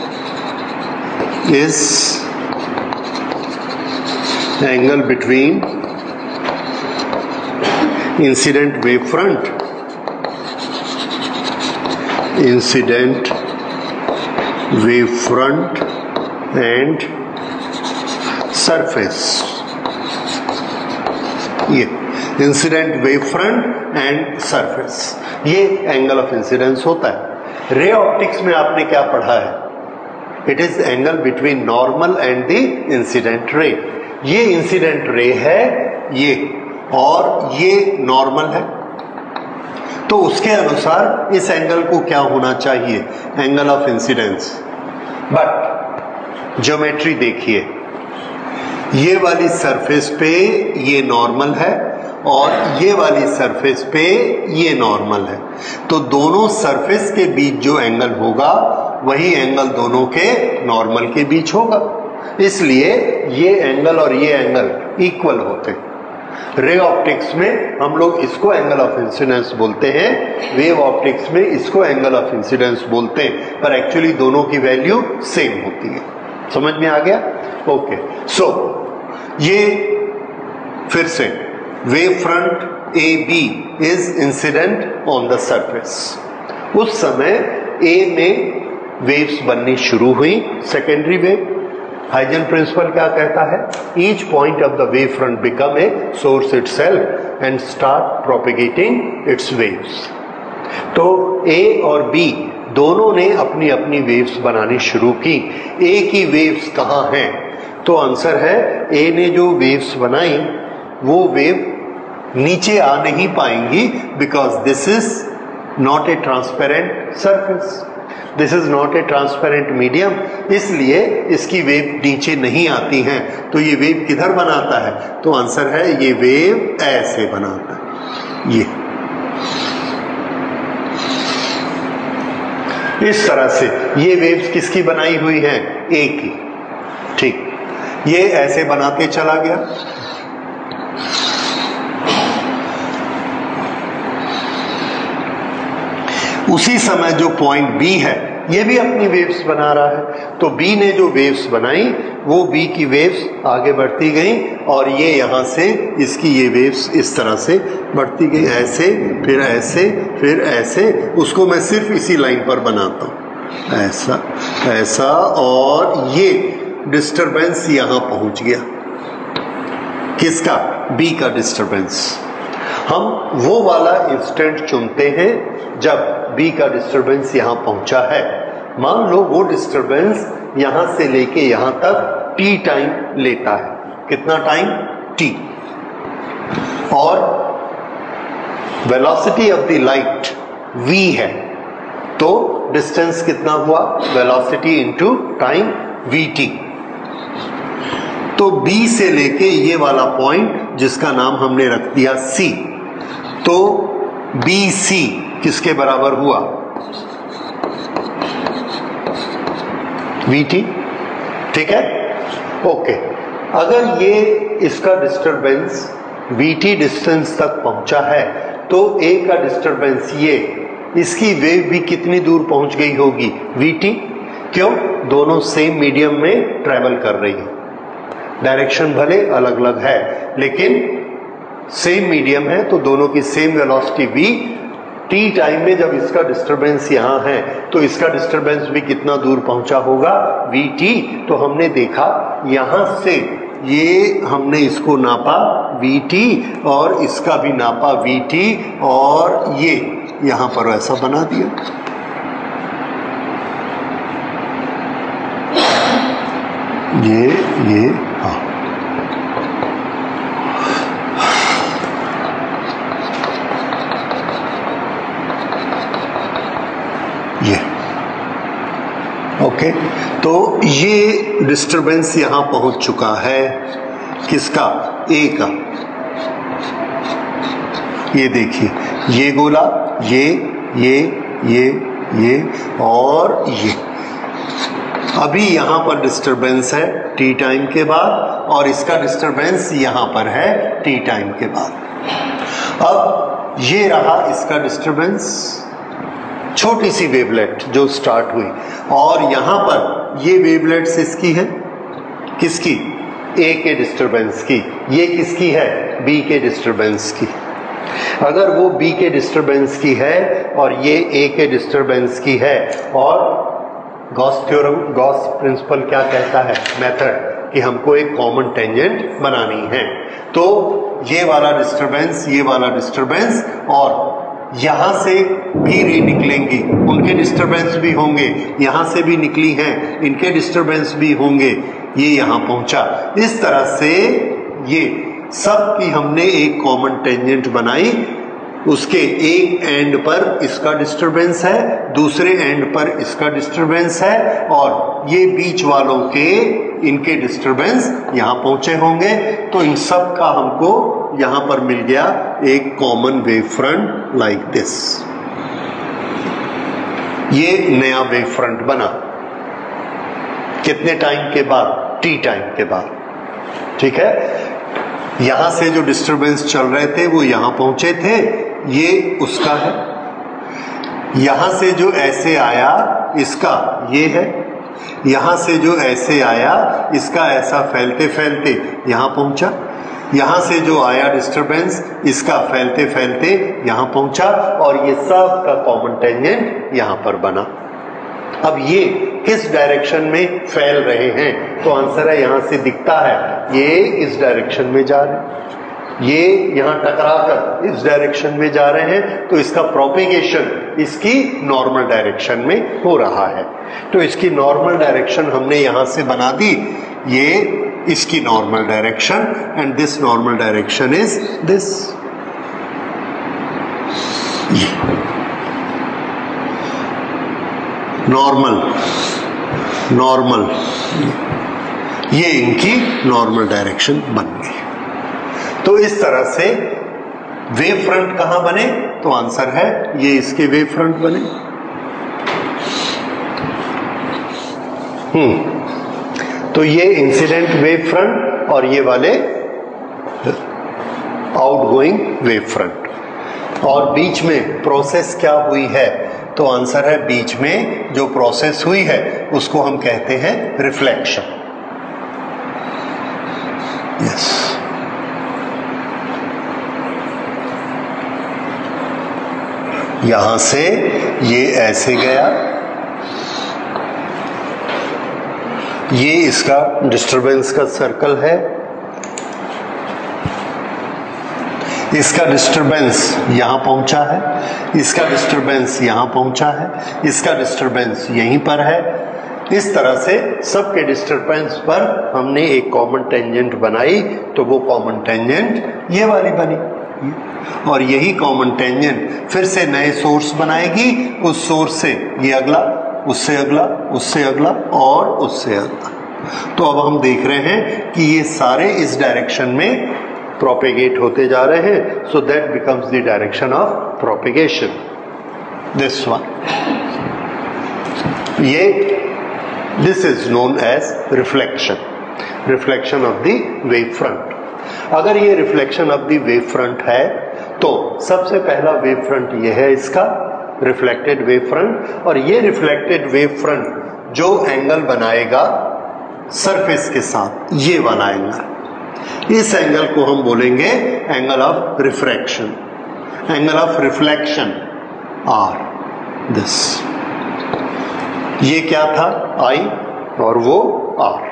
is angle between incident wave front wave front and surface, ये incident wave front and surface, ये एंगल ऑफ इंसिडेंस होता है। रे ऑप्टिक्स में आपने क्या पढ़ा है? It is angle between normal and the incident ray. ये इंसिडेंट रे है ये, और ये नॉर्मल है, तो उसके अनुसार इस एंगल को क्या होना चाहिए? Angle of incidence. But geometry देखिए, ये वाली सरफेस पे ये नॉर्मल है और ये वाली सरफेस पे ये नॉर्मल है, तो दोनों सरफेस के बीच जो एंगल होगा वही एंगल दोनों के नॉर्मल के बीच होगा, इसलिए ये एंगल और ये एंगल इक्वल होते हैं। रे ऑप्टिक्स में हम लोग इसको एंगल ऑफ इंसिडेंस बोलते हैं, वेव ऑप्टिक्स में इसको एंगल ऑफ इंसिडेंस बोलते हैं, पर एक्चुअली दोनों की वैल्यू सेम होती है। समझ में आ गया? ओके, सो ये फिर से wave front A B is incident on the surface. उस समय ए में वेव्स बननी शुरू हुई, सेकेंडरी वेव। हाइजन प्रिंसिपल क्या कहता है? Each point of the wave front become a source itself and start propagating its waves. तो ए और बी दोनों ने अपनी अपनी वेव्स बनानी शुरू की। ए की वेव्स कहाँ हैं? तो आंसर है, ए ने जो वेव्स बनाई वो वेव नीचे आ नहीं पाएंगी, because this is not a transparent surface, this is not a transparent medium, इसलिए इसकी वेव नीचे नहीं आती हैं। तो ये वेव किधर बनाता है? तो आंसर है, ये वेव ऐसे बनाता है, ये इस तरह से। ये वेव्स किसकी बनाई हुई हैं? ए की। ठीक, ये ऐसे बनाते चला गया। उसी समय जो पॉइंट बी है ये भी अपनी वेव्स बना रहा है, तो बी ने जो वेव्स बनाई वो बी की वेव्स आगे बढ़ती गई, और ये यहां से इसकी ये वेव्स इस तरह से बढ़ती गई, ऐसे फिर ऐसे फिर ऐसे। उसको मैं सिर्फ इसी लाइन पर बनाता हूं, ऐसा ऐसा, और ये डिस्टरबेंस यहां पहुंच गया। किसका? बी का डिस्टरबेंस। हम वो वाला इंस्टेंट चुनते हैं जब बी का डिस्टरबेंस यहां पहुंचा है। मान लो वो डिस्टरबेंस यहां से लेके यहां तक टी टाइम लेता है। कितना टाइम? टी। और velocity of the light v है, तो डिस्टेंस कितना हुआ? Velocity into time vt। तो B से लेके ये वाला पॉइंट जिसका नाम हमने रख दिया C, तो BC किसके बराबर हुआ? VT। ठीक है, ओके। अगर ये इसका डिस्टरबेंस VT डिस्टेंस तक पहुंचा है, तो A का डिस्टरबेंस ये, इसकी वेव भी कितनी दूर पहुंच गई होगी? VT। क्यों? दोनों सेम मीडियम में ट्रेवल कर रही है, डायरेक्शन भले अलग अलग है लेकिन सेम मीडियम है, तो दोनों की same velocity v। T time में जब इसका डिस्टरबेंस यहां है तो इसका डिस्टरबेंस भी कितना दूर पहुंचा होगा? vt। तो हमने देखा यहां से ये हमने इसको नापा vt और इसका भी नापा vt, और ये यहां पर ऐसा बना दिया। ये हाँ, ये ओके। तो ये डिस्टरबेंस यहां पहुंच चुका है, किसका? ए का। ये देखिए, ये गोला, ये और ये। अभी यहां पर डिस्टरबेंस है टी टाइम के बाद, और इसका डिस्टरबेंस यहां पर है टी टाइम के बाद। अब ये रहा इसका डिस्टरबेंस, छोटी सी वेवलेट जो स्टार्ट हुई, और यहां पर ये वेवलेट्स इसकी है, किसकी? ए के डिस्टरबेंस की। ये किसकी है? बी के डिस्टरबेंस की। अगर वो बी के डिस्टरबेंस की है और ये ए के डिस्टरबेंस की है, और गॉस थ्योरम, गॉस प्रिंसिपल क्या कहता है, मेथड, कि हमको एक कॉमन टेंजेंट बनानी है। तो ये वाला डिस्टरबेंस, ये वाला डिस्टरबेंस और यहां से भी रे निकलेंगी, उनके डिस्टरबेंस भी होंगे, यहां से भी निकली हैं, इनके डिस्टरबेंस भी होंगे, ये यहां पहुंचा। इस तरह से ये सब की हमने एक कॉमन टेंजेंट बनाई। उसके एक एंड पर इसका डिस्टरबेंस है, दूसरे एंड पर इसका डिस्टरबेंस है, और ये बीच वालों के इनके डिस्टरबेंस यहां पहुंचे होंगे। तो इन सब का हमको यहां पर मिल गया एक common wave front like this. ये नया वेव फ्रंट बना कितने टाइम के बाद, टी टाइम के बाद, ठीक है। यहां से जो डिस्टरबेंस चल रहे थे वो यहां पहुंचे थे, ये उसका है। यहां से जो ऐसे आया इसका ये है, यहां से जो ऐसे आया इसका ऐसा फैलते फैलते यहां पहुंचा, यहां से जो आया डिस्टरबेंस इसका फैलते फैलते यहां पहुंचा, और ये सब का कॉमन टेंजेंट यहां पर बना। अब ये किस डायरेक्शन में फैल रहे हैं, तो आंसर है यहां से दिखता है ये इस डायरेक्शन में जा रहे हैं, ये यहां टकराकर इस डायरेक्शन में जा रहे हैं। तो इसका प्रोपेगेशन इसकी नॉर्मल डायरेक्शन में हो रहा है। तो इसकी नॉर्मल डायरेक्शन हमने यहां से बना दी, ये इसकी normal direction, and this normal direction is this. Normal ये इनकी नॉर्मल डायरेक्शन बन गई। तो इस तरह से वेव फ्रंट कहां बने, तो आंसर है ये इसके वेव फ्रंट बने। तो ये इंसिडेंट वेव फ्रंट और ये वाले आउटगोइंग वेव फ्रंट। और बीच में प्रोसेस क्या हुई है, तो आंसर है बीच में जो प्रोसेस हुई है उसको हम कहते हैं रिफ्लेक्शन। यस, यहां से ये ऐसे गया, ये इसका डिस्टरबेंस का सर्कल है, इसका डिस्टरबेंस यहां पहुंचा है, इसका डिस्टरबेंस यहां पहुंचा है, इसका डिस्टरबेंस यहीं पर है। इस तरह से सबके डिस्टरबेंस पर हमने एक कॉमन टेंजेंट बनाई, तो वो कॉमन टेंजेंट ये वाली बनी, और यही कॉमन टेंजेंट फिर से नए सोर्स बनाएगी, उस सोर्स से ये अगला, उससे अगला, उससे अगला और उससे अगला। तो अब हम देख रहे हैं कि ये सारे इस डायरेक्शन में प्रोपेगेट होते जा रहे हैं। So that becomes the direction of propagation, this one. ये this is known as reflection of the wave front. अगर ये reflection of the wave front है तो सबसे पहला वेव फ्रंट ये है इसका रिफ्लेक्टेड वेव फ्रंट, और ये रिफ्लेक्टेड वेव फ्रंट जो एंगल बनाएगा सरफेस के साथ, ये वाला एंगल, इस एंगल को हम बोलेंगे angle of refraction, angle of reflection R, this. ये क्या था, आई, और वो R.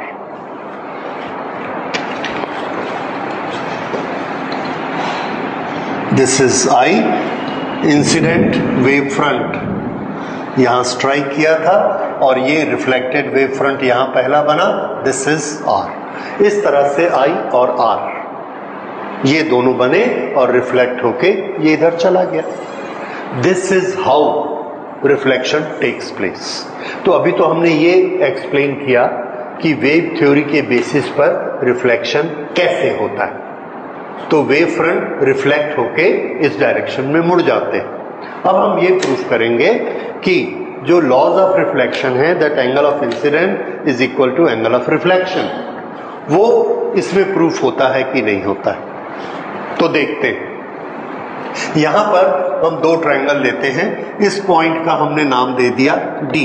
This is I, incident wave front यहां स्ट्राइक किया था, और ये रिफ्लेक्टेड वेव फ्रंट यहां पहला बना, दिस इज आर। इस तरह से आई और आर ये दोनों बने और रिफ्लेक्ट होके ये इधर चला गया। This is how reflection takes place. तो अभी तो हमने ये एक्सप्लेन किया कि वेव थ्योरी के बेसिस पर रिफ्लेक्शन कैसे होता है। तो वेव फ्रंट रिफ्लेक्ट होके इस डायरेक्शन में मुड़ जाते हैं। अब हम ये प्रूफ करेंगे कि जो लॉज ऑफ रिफ्लेक्शन है, that angle of incident is equal to angle of reflection, वो इसमें प्रूफ होता है कि नहीं होता है। तो देखते हैं, यहां पर हम दो ट्रायंगल लेते हैं, इस पॉइंट का हमने नाम दे दिया डी।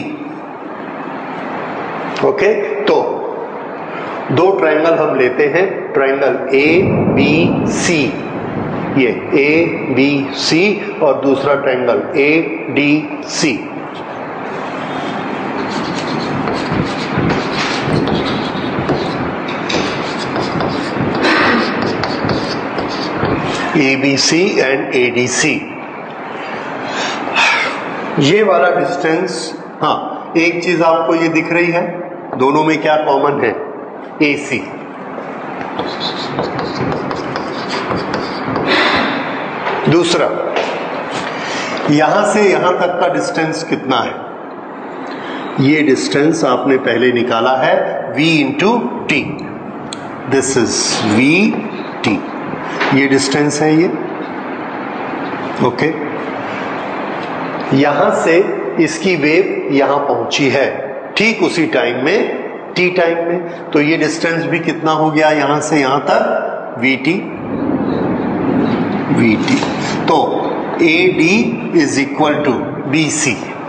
ओके, तो दो ट्रायंगल हम लेते हैं, ट्रायंगल ए बी सी, ये ए बी सी, और दूसरा triangle A D C. ABC and ADC, ये वाला डिस्टेंस, हाँ एक चीज आपको ये दिख रही है, दोनों में क्या कॉमन है, AC। दूसरा, यहां से यहां तक का डिस्टेंस कितना है, ये डिस्टेंस आपने पहले निकाला है V into T, this is VT, ये डिस्टेंस है ये, ओके। यहां से इसकी वेव यहां पहुंची है ठीक उसी टाइम में, t टाइम में, तो ये डिस्टेंस भी कितना हो गया यहां से यहां तक, VT। तो AD is equal to BC,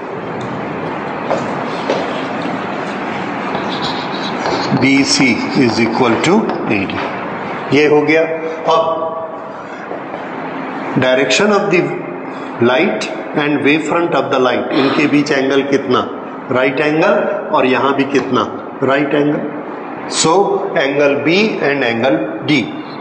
BC is equal to AD, ये हो गया। अब direction of the light and wave front of the light, इनके बीच एंगल कितना, राइट एंगल, और यहां भी कितना, right angle, so angle B and angle D,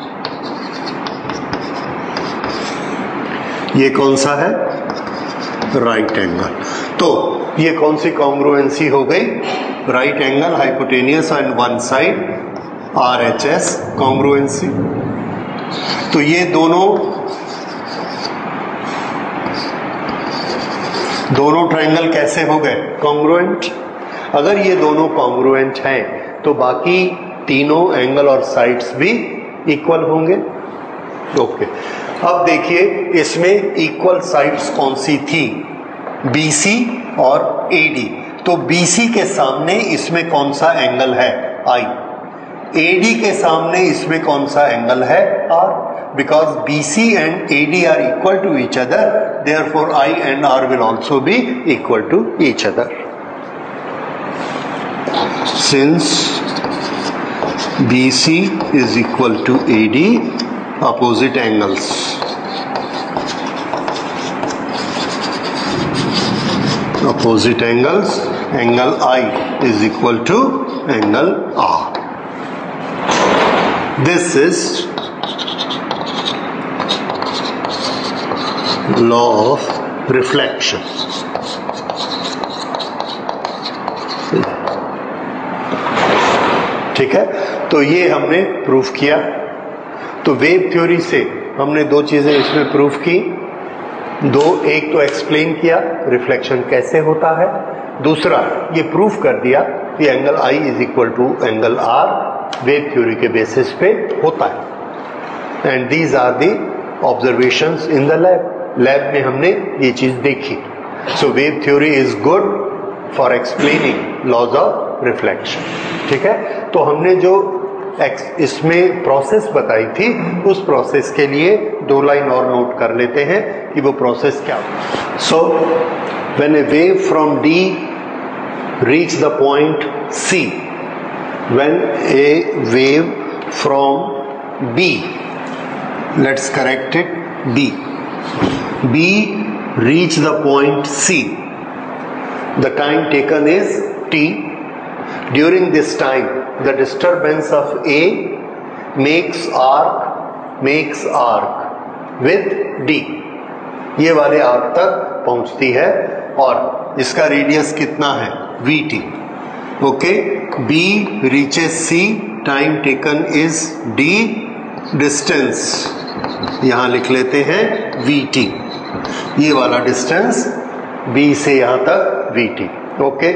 ये कौन सा है, राइट एंगल। तो ये कौन सी कॉन्ग्रुएंसी हो गई, right angle hypotenuse on one side, RHS congruency. तो ये दोनों ट्रायंगल कैसे हो गए, कॉन्ग्रुएंट। अगर ये दोनों कॉन्ग्रुएंट हैं तो बाकी तीनों एंगल और साइड्स भी इक्वल होंगे, ओके। अब देखिए इसमें इक्वल साइड्स कौन सी थी, BC और AD। तो BC के सामने इसमें कौन सा एंगल है, I। AD के सामने इसमें कौन सा एंगल है, R। Because BC and AD are equal to each other, therefore I and R will also be equal to each other. Since BC is equal to AD, opposite angles, angle I is equal to angle R. This is law of reflection. ठीक है, तो ये हमने proof किया। तो wave theory से हमने दो चीजें इसमें प्रूफ की, एक तो एक्सप्लेन किया रिफ्लेक्शन कैसे होता है, दूसरा ये प्रूफ कर दिया कि angle I is equal to angle R wave theory के बेसिस पे होता है। And these are the observations in the lab में हमने ये चीज देखी। So wave theory is good for explaining laws of reflection. ठीक है, तो हमने जो इसमें प्रोसेस बताई थी उस प्रोसेस के लिए दो लाइन और नोट कर लेते हैं कि वो प्रोसेस क्या हो। So when a wave from D reach the point C, when a wave from B, let's correct it, B reach the point C, the time taken is T. During this time the disturbance of A makes arc with D, ये वाले arc तक पहुंचती है और इसका radius कितना है, VT। Okay, B reaches C, time taken is D, distance यहां लिख लेते हैं VT, ये वाला डिस्टेंस B से यहां तक VT। Okay,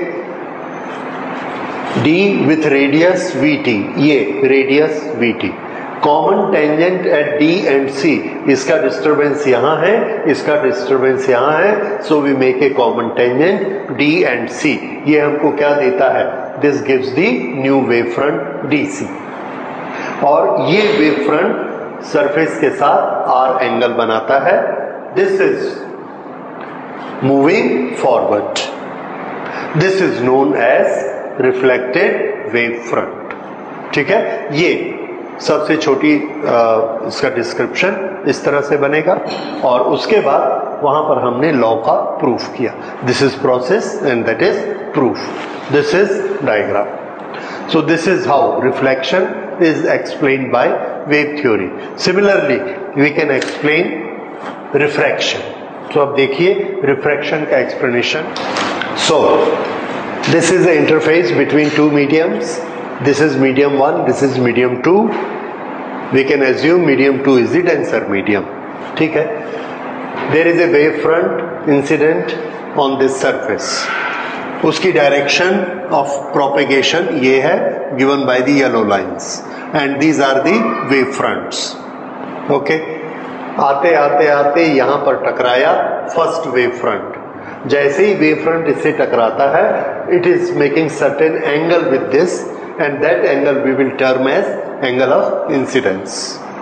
D with radius VT, ये radius VT। Common tangent at D and C, इसका डिस्टरबेंस यहां है, इसका डिस्टरबेंस यहां है, so we make a common tangent D and C। ये हमको क्या देता है, this gives the new wave front DC, और ये वेव फ्रंट सरफेस के साथ R एंगल बनाता है। This is moving forward, this is known as reflected wave front. ठीक है, ये सबसे छोटी इसका डिस्क्रिप्शन इस तरह से बनेगा, और उसके बाद वहां पर हमने लॉ का प्रूफ किया। This is process and that is proof, this is diagram. So this is how reflection is explained by wave theory. Similarly, we can explain refraction. तो अब देखिए रिफ्रैक्शन का explanation. So this is the interface between two mediums, this is medium 1, this is medium 2। We can assume medium 2 is the denser medium, ठीक है। There is a wave front incident on this surface, उसकी direction of propagation ये है given by the yellow lines and these are the wave fronts. Okay, आते आते आते यहां पर टकराया फर्स्ट वेव फ्रंट। जैसे ही वेव फ्रंट इससे टकराता है, it is making certain angle with this and that angle we will term as angle of incidence,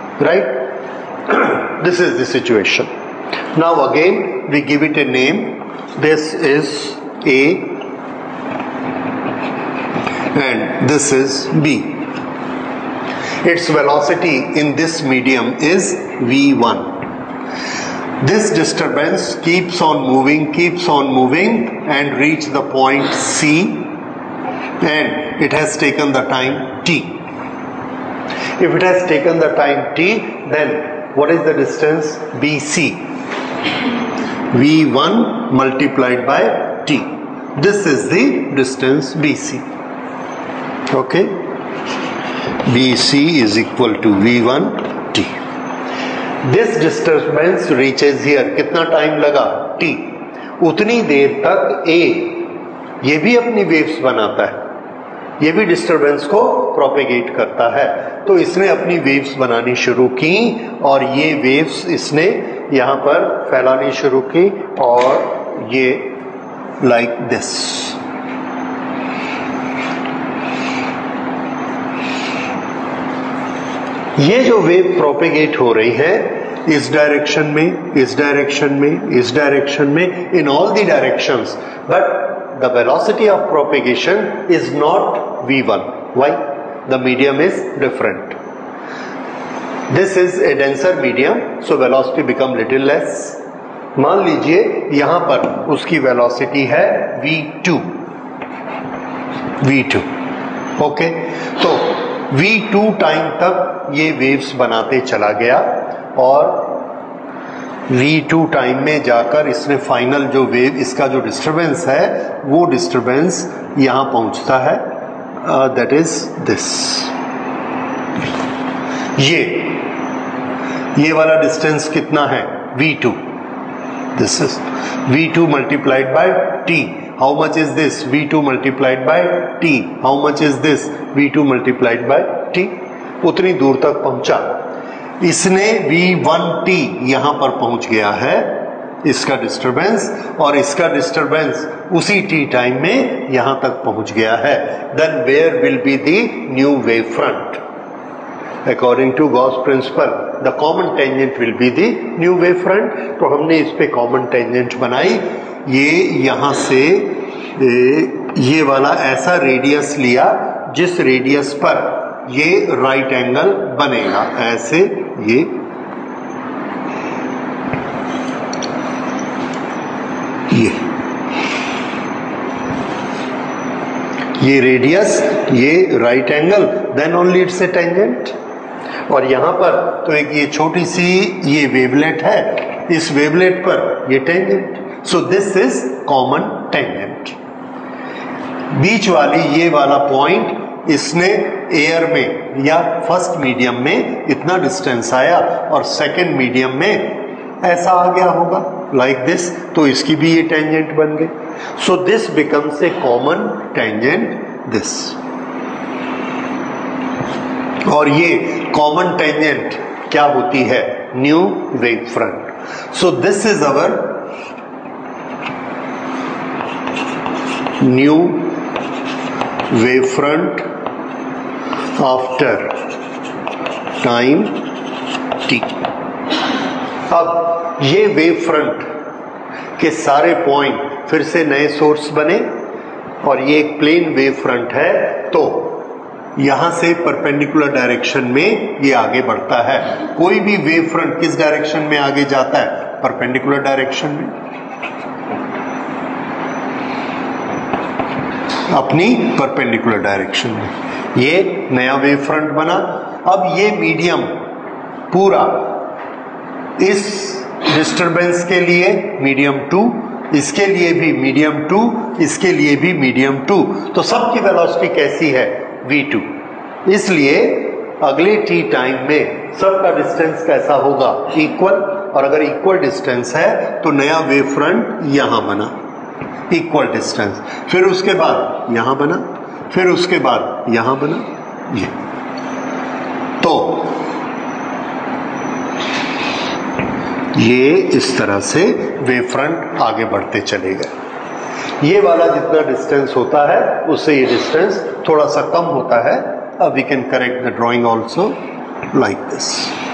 right. This is the situation. Now again we give it a name, this is A and this is B. Its velocity in this medium is V1. This disturbance keeps on moving and reach the point C, and it has taken the time T. If it has taken the time T, then what is the distance BC? V1 multiplied by T. This is the distance BC. Okay, BC is equal to V1 T. This disturbance reaches here. कितना time लगा? T. उतनी देर तक A ये भी अपनी waves बनाता है, ये भी डिस्टरबेंस को प्रोपेगेट करता है। तो इसने अपनी वेव्स बनानी शुरू की और ये वेव्स इसने यहां पर फैलानी शुरू की और ये लाइक दिस। ये जो वेव प्रोपेगेट हो रही है इस डायरेक्शन में, इस डायरेक्शन में, इस डायरेक्शन में, in all the directions, but the velocity of propagation is not v1. Why? The medium is different. This is a denser medium, so velocity become little less. मान लीजिए यहां पर उसकी वेलोसिटी है v2. ओके, तो v2 time तक ये waves बनाते चला गया और v2 टाइम में जाकर इसने फाइनल जो वेव, इसका जो डिस्टरबेंस है वो डिस्टरबेंस यहां पहुंचता है, दैट इज दिस। ये वाला डिस्टेंस कितना है? v2. This is v2 multiplied by t. How much is this? v2 multiplied by t. How much is this? v2 multiplied by t. उतनी दूर तक पहुंचा। इसने v1t यहां पर पहुंच गया है, इसका डिस्टरबेंस, और इसका डिस्टरबेंस उसी t टाइम में यहां तक पहुंच गया है। Then where will be the new wave front? According to Gauss principle, the common tangent will be the new wave front. तो हमने इस पे common tangent बनाई। ये यहां से ये वाला ऐसा रेडियस लिया जिस रेडियस पर ये राइट एंगल बनेगा, ऐसे ये रेडियस, ये right angle, then only it's a tangent. और यहां पर तो एक ये छोटी सी ये वेवलेट है, इस वेवलेट पर ये tangent, so this is common tangent. बीच वाली ये वाला पॉइंट इसने एयर में या फर्स्ट मीडियम में इतना डिस्टेंस आया और सेकंड मीडियम में ऐसा आ गया होगा लाइक दिस, तो इसकी भी ये टेंजेंट बन गई। So this becomes a common tangent this, और ये कॉमन टेंजेंट क्या होती है? New wave front. So this is our new wave front after time t। अब ये वेव फ्रंट के सारे पॉइंट फिर से नए सोर्स बने और ये एक प्लेन वेव फ्रंट है, तो यहां से परपेंडिकुलर डायरेक्शन में ये आगे बढ़ता है। कोई भी वेव फ्रंट किस डायरेक्शन में आगे जाता है? परपेंडिकुलर डायरेक्शन में, अपनी परपेंडिकुलर डायरेक्शन में। ये नया वेव फ्रंट बना। अब ये मीडियम पूरा इस डिस्टरबेंस के लिए मीडियम 2, इसके लिए भी मीडियम 2, इसके लिए भी मीडियम 2, तो सबकी वेलोसिटी कैसी है? v2। इसलिए अगले t टाइम में सबका डिस्टेंस कैसा होगा? इक्वल। और अगर इक्वल डिस्टेंस है तो नया वेव फ्रंट यहां बना, इक्वल डिस्टेंस, फिर उसके बाद यहां बना, फिर उसके बाद यहां बना, ये। तो ये इस तरह से वेव फ्रंट आगे बढ़ते चले गए। ये वाला जितना डिस्टेंस होता है उससे ये डिस्टेंस थोड़ा सा कम होता है। अब we can correct the drawing also like this,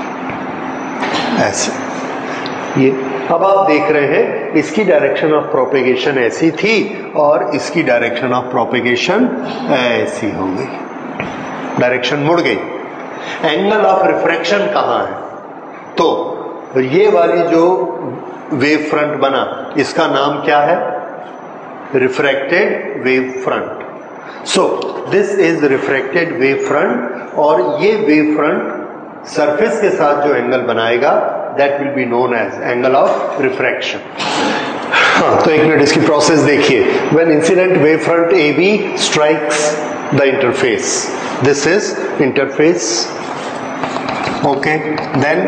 ऐसे ये। अब आप देख रहे हैं इसकी डायरेक्शन ऑफ प्रोपेगेशन ऐसी थी और इसकी डायरेक्शन ऑफ प्रोपेगेशन ऐसी हो गई, डायरेक्शन मुड़ गई। एंगल ऑफ रिफ्रैक्शन कहाँ है? तो ये वाली जो वेव फ्रंट बना इसका नाम क्या है? Refracted wave front. So this is refracted wave front, और ये वेव फ्रंट सरफेस के साथ जो एंगल बनाएगा that will be known as angle of refraction. हाँ, तो एक मिनट इसकी प्रोसेस देखिए। When incident wave front AB strikes the interface, this is interface, okay, then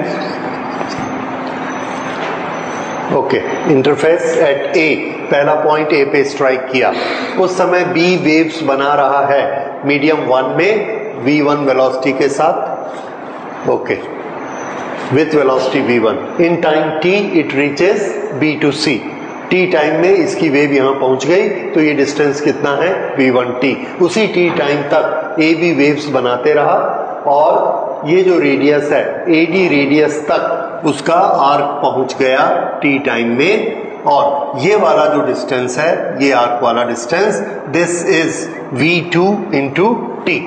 okay, interface at A, पहला पॉइंट A पे स्ट्राइक किया, उस समय B वेव्स बना रहा है मीडियम 1 में v1 वेलोसिटी के साथ, okay, with velocity v1। In time t it reaches B to C, t time में इसकी वेव यहां पहुंच गई, तो ये डिस्टेंस कितना है? v1t। उसी t टाइम तक AB वेव्स बनाते रहा, और ये जो रेडियस है AD रेडियस तक उसका आर्क पहुंच गया t टाइम में, और ये वाला जो डिस्टेंस है, ये आर्क वाला distance, this is v2 into t,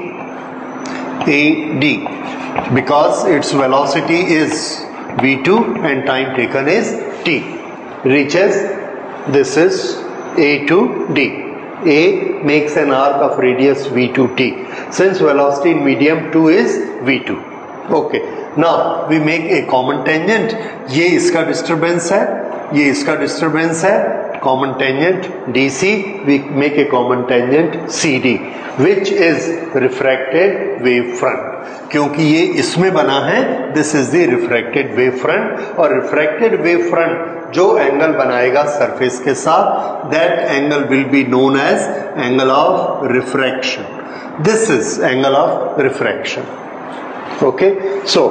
AD, because its velocity is v2 and time taken is t, reaches, this is A to D. A makes an arc of radius v2t, since velocity in medium 2 is v2. Okay, now we make a common tangent. ये इसका disturbance है, ये इसका disturbance है, common tangent DC, we make a common tangent CD, which is refracted wave front. क्योंकि ये इसमें बना है, this is the refracted wave front, और रिफ्रैक्टेड वेव फ्रंट जो एंगल बनाएगा सरफेस के साथ, that angle will be known as angle of refraction. This is angle of refraction, okay. So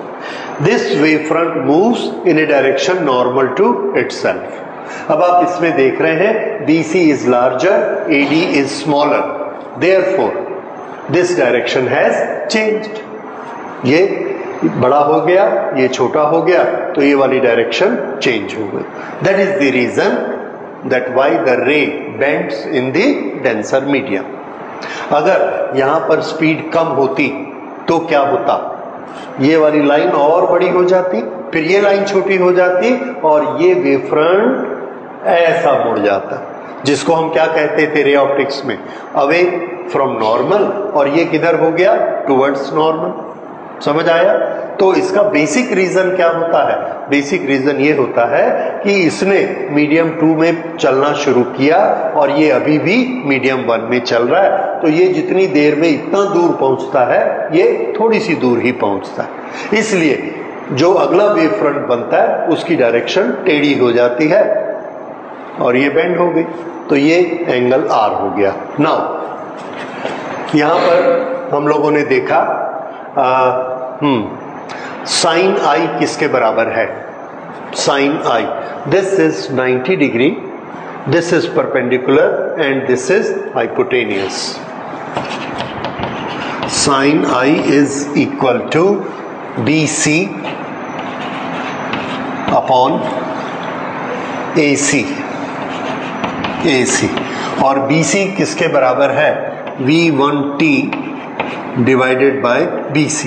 this wave front moves in a direction normal to itself. अब आप इसमें देख रहे हैं BC is larger, AD is smaller, therefore this direction has changed. ये बड़ा हो गया, ये छोटा हो गया, तो ये वाली डायरेक्शन चेंज हो गई। That is the reason that why the ray bends in the denser medium. अगर यहां पर स्पीड कम होती तो क्या होता? ये वाली लाइन और बड़ी हो जाती, फिर ये लाइन छोटी हो जाती, और ये वेव फ्रंट ऐसा मुड़ जाता, जिसको हम क्या कहते थे रे ऑप्टिक्स में? अवे फ्रॉम नॉर्मल, और ये किधर हो गया? Towards normal. समझ आया? तो इसका बेसिक रीजन क्या होता है? बेसिक रीजन ये होता है कि इसने मीडियम 2 में चलना शुरू किया, और ये अभी भी मीडियम 1 में चल रहा है, तो ये जितनी देर में इतना दूर पहुंचता है, ये थोड़ी सी दूर ही पहुंचता है। इसलिए जो अगला वेव फ्रंट बनता है उसकी डायरेक्शन टेढ़ी हो जाती है, और ये बेंड हो गई, तो ये एंगल R हो गया। नाउ यहां पर हम लोगों ने देखा साइन I किसके बराबर है? Sine I, this is 90 degree, this is perpendicular, and this is hypotenuse. Sine I is equal to BC upon AC, और BC किसके बराबर है? V1t divided by BC।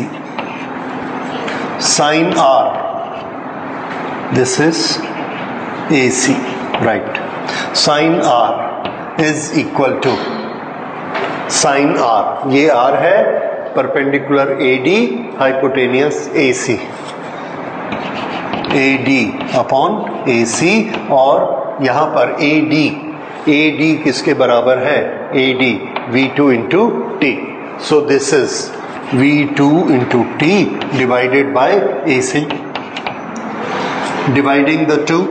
Sine R, this is AC, right. Sine R is equal to sine R, ये R है, perpendicular AD, hypotenuse AC, AD upon AC, और यहां पर AD किसके बराबर है? AD V2 into T. So this is V2 into T divided by AC. Dividing the two,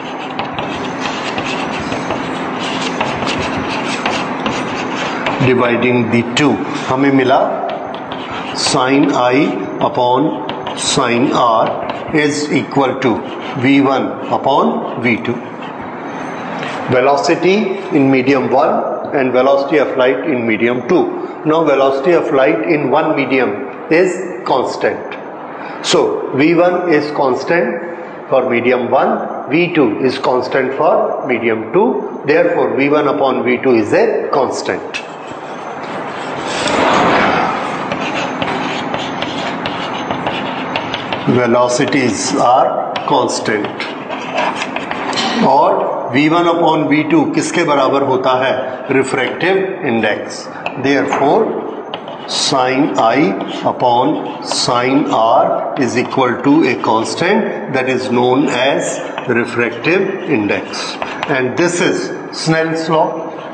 हमें मिला sin I upon sin R is equal to V1 upon V2. Velocity in medium 1 and velocity of light in medium 2. Now velocity of light in one medium is constant. So V1 is constant for medium 1, V2 is constant for medium 2. Therefore V1 upon V2 is a constant. Velocities are constant. और V1 upon V2 किसके बराबर होता है? Refractive index. Therefore sin I upon sin R is equal to a constant that is known as refractive index, and this is Snell's law.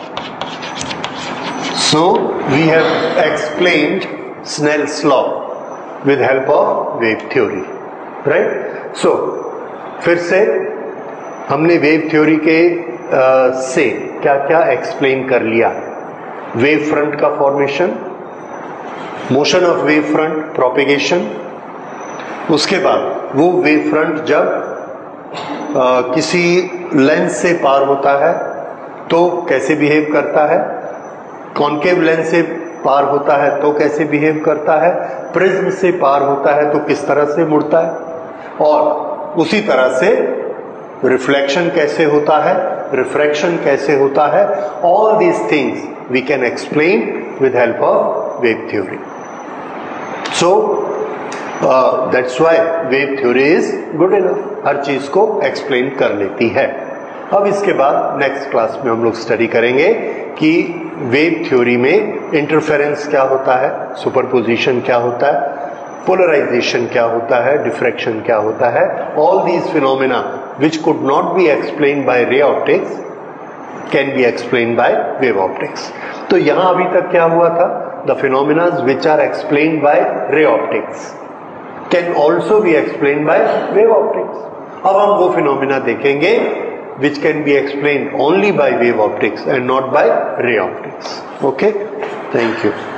So we have explained Snell's law with help of wave theory, right? So फिर से हमने wave theory के से क्या क्या explain कर लिया? Wave front का formation, motion of wave front, propagation. उसके बाद वो वेव फ्रंट जब किसी लेंस से पार होता है तो कैसे बिहेव करता है, कॉन्केव लेंस से पार होता है तो कैसे बिहेव करता है, प्रिज्म से पार होता है तो किस तरह से मुड़ता है, और उसी तरह से रिफ्लेक्शन कैसे होता है, रिफ्रैक्शन कैसे होता है. All these things we can explain with help of wave theory. So that's why wave theory is good enough. हर चीज को एक्सप्लेन कर लेती है. अब इसके बाद नेक्स्ट क्लास में हम लोग स्टडी करेंगे कि वेव थ्योरी में इंटरफेरेंस क्या होता है, सुपरपोजिशन क्या होता है, पोलराइजेशन क्या होता है, डिफ्रैक्शन क्या होता है. All these phenomena which could not be explained by ray optics can be explained by wave optics. तो यहां अभी तक क्या हुआ था? The phenomena which are explained by ray optics can also be explained by wave optics. अब हम वो फिनोमेना देखेंगे which can be explained only by wave optics and not by ray optics. Okay, thank you.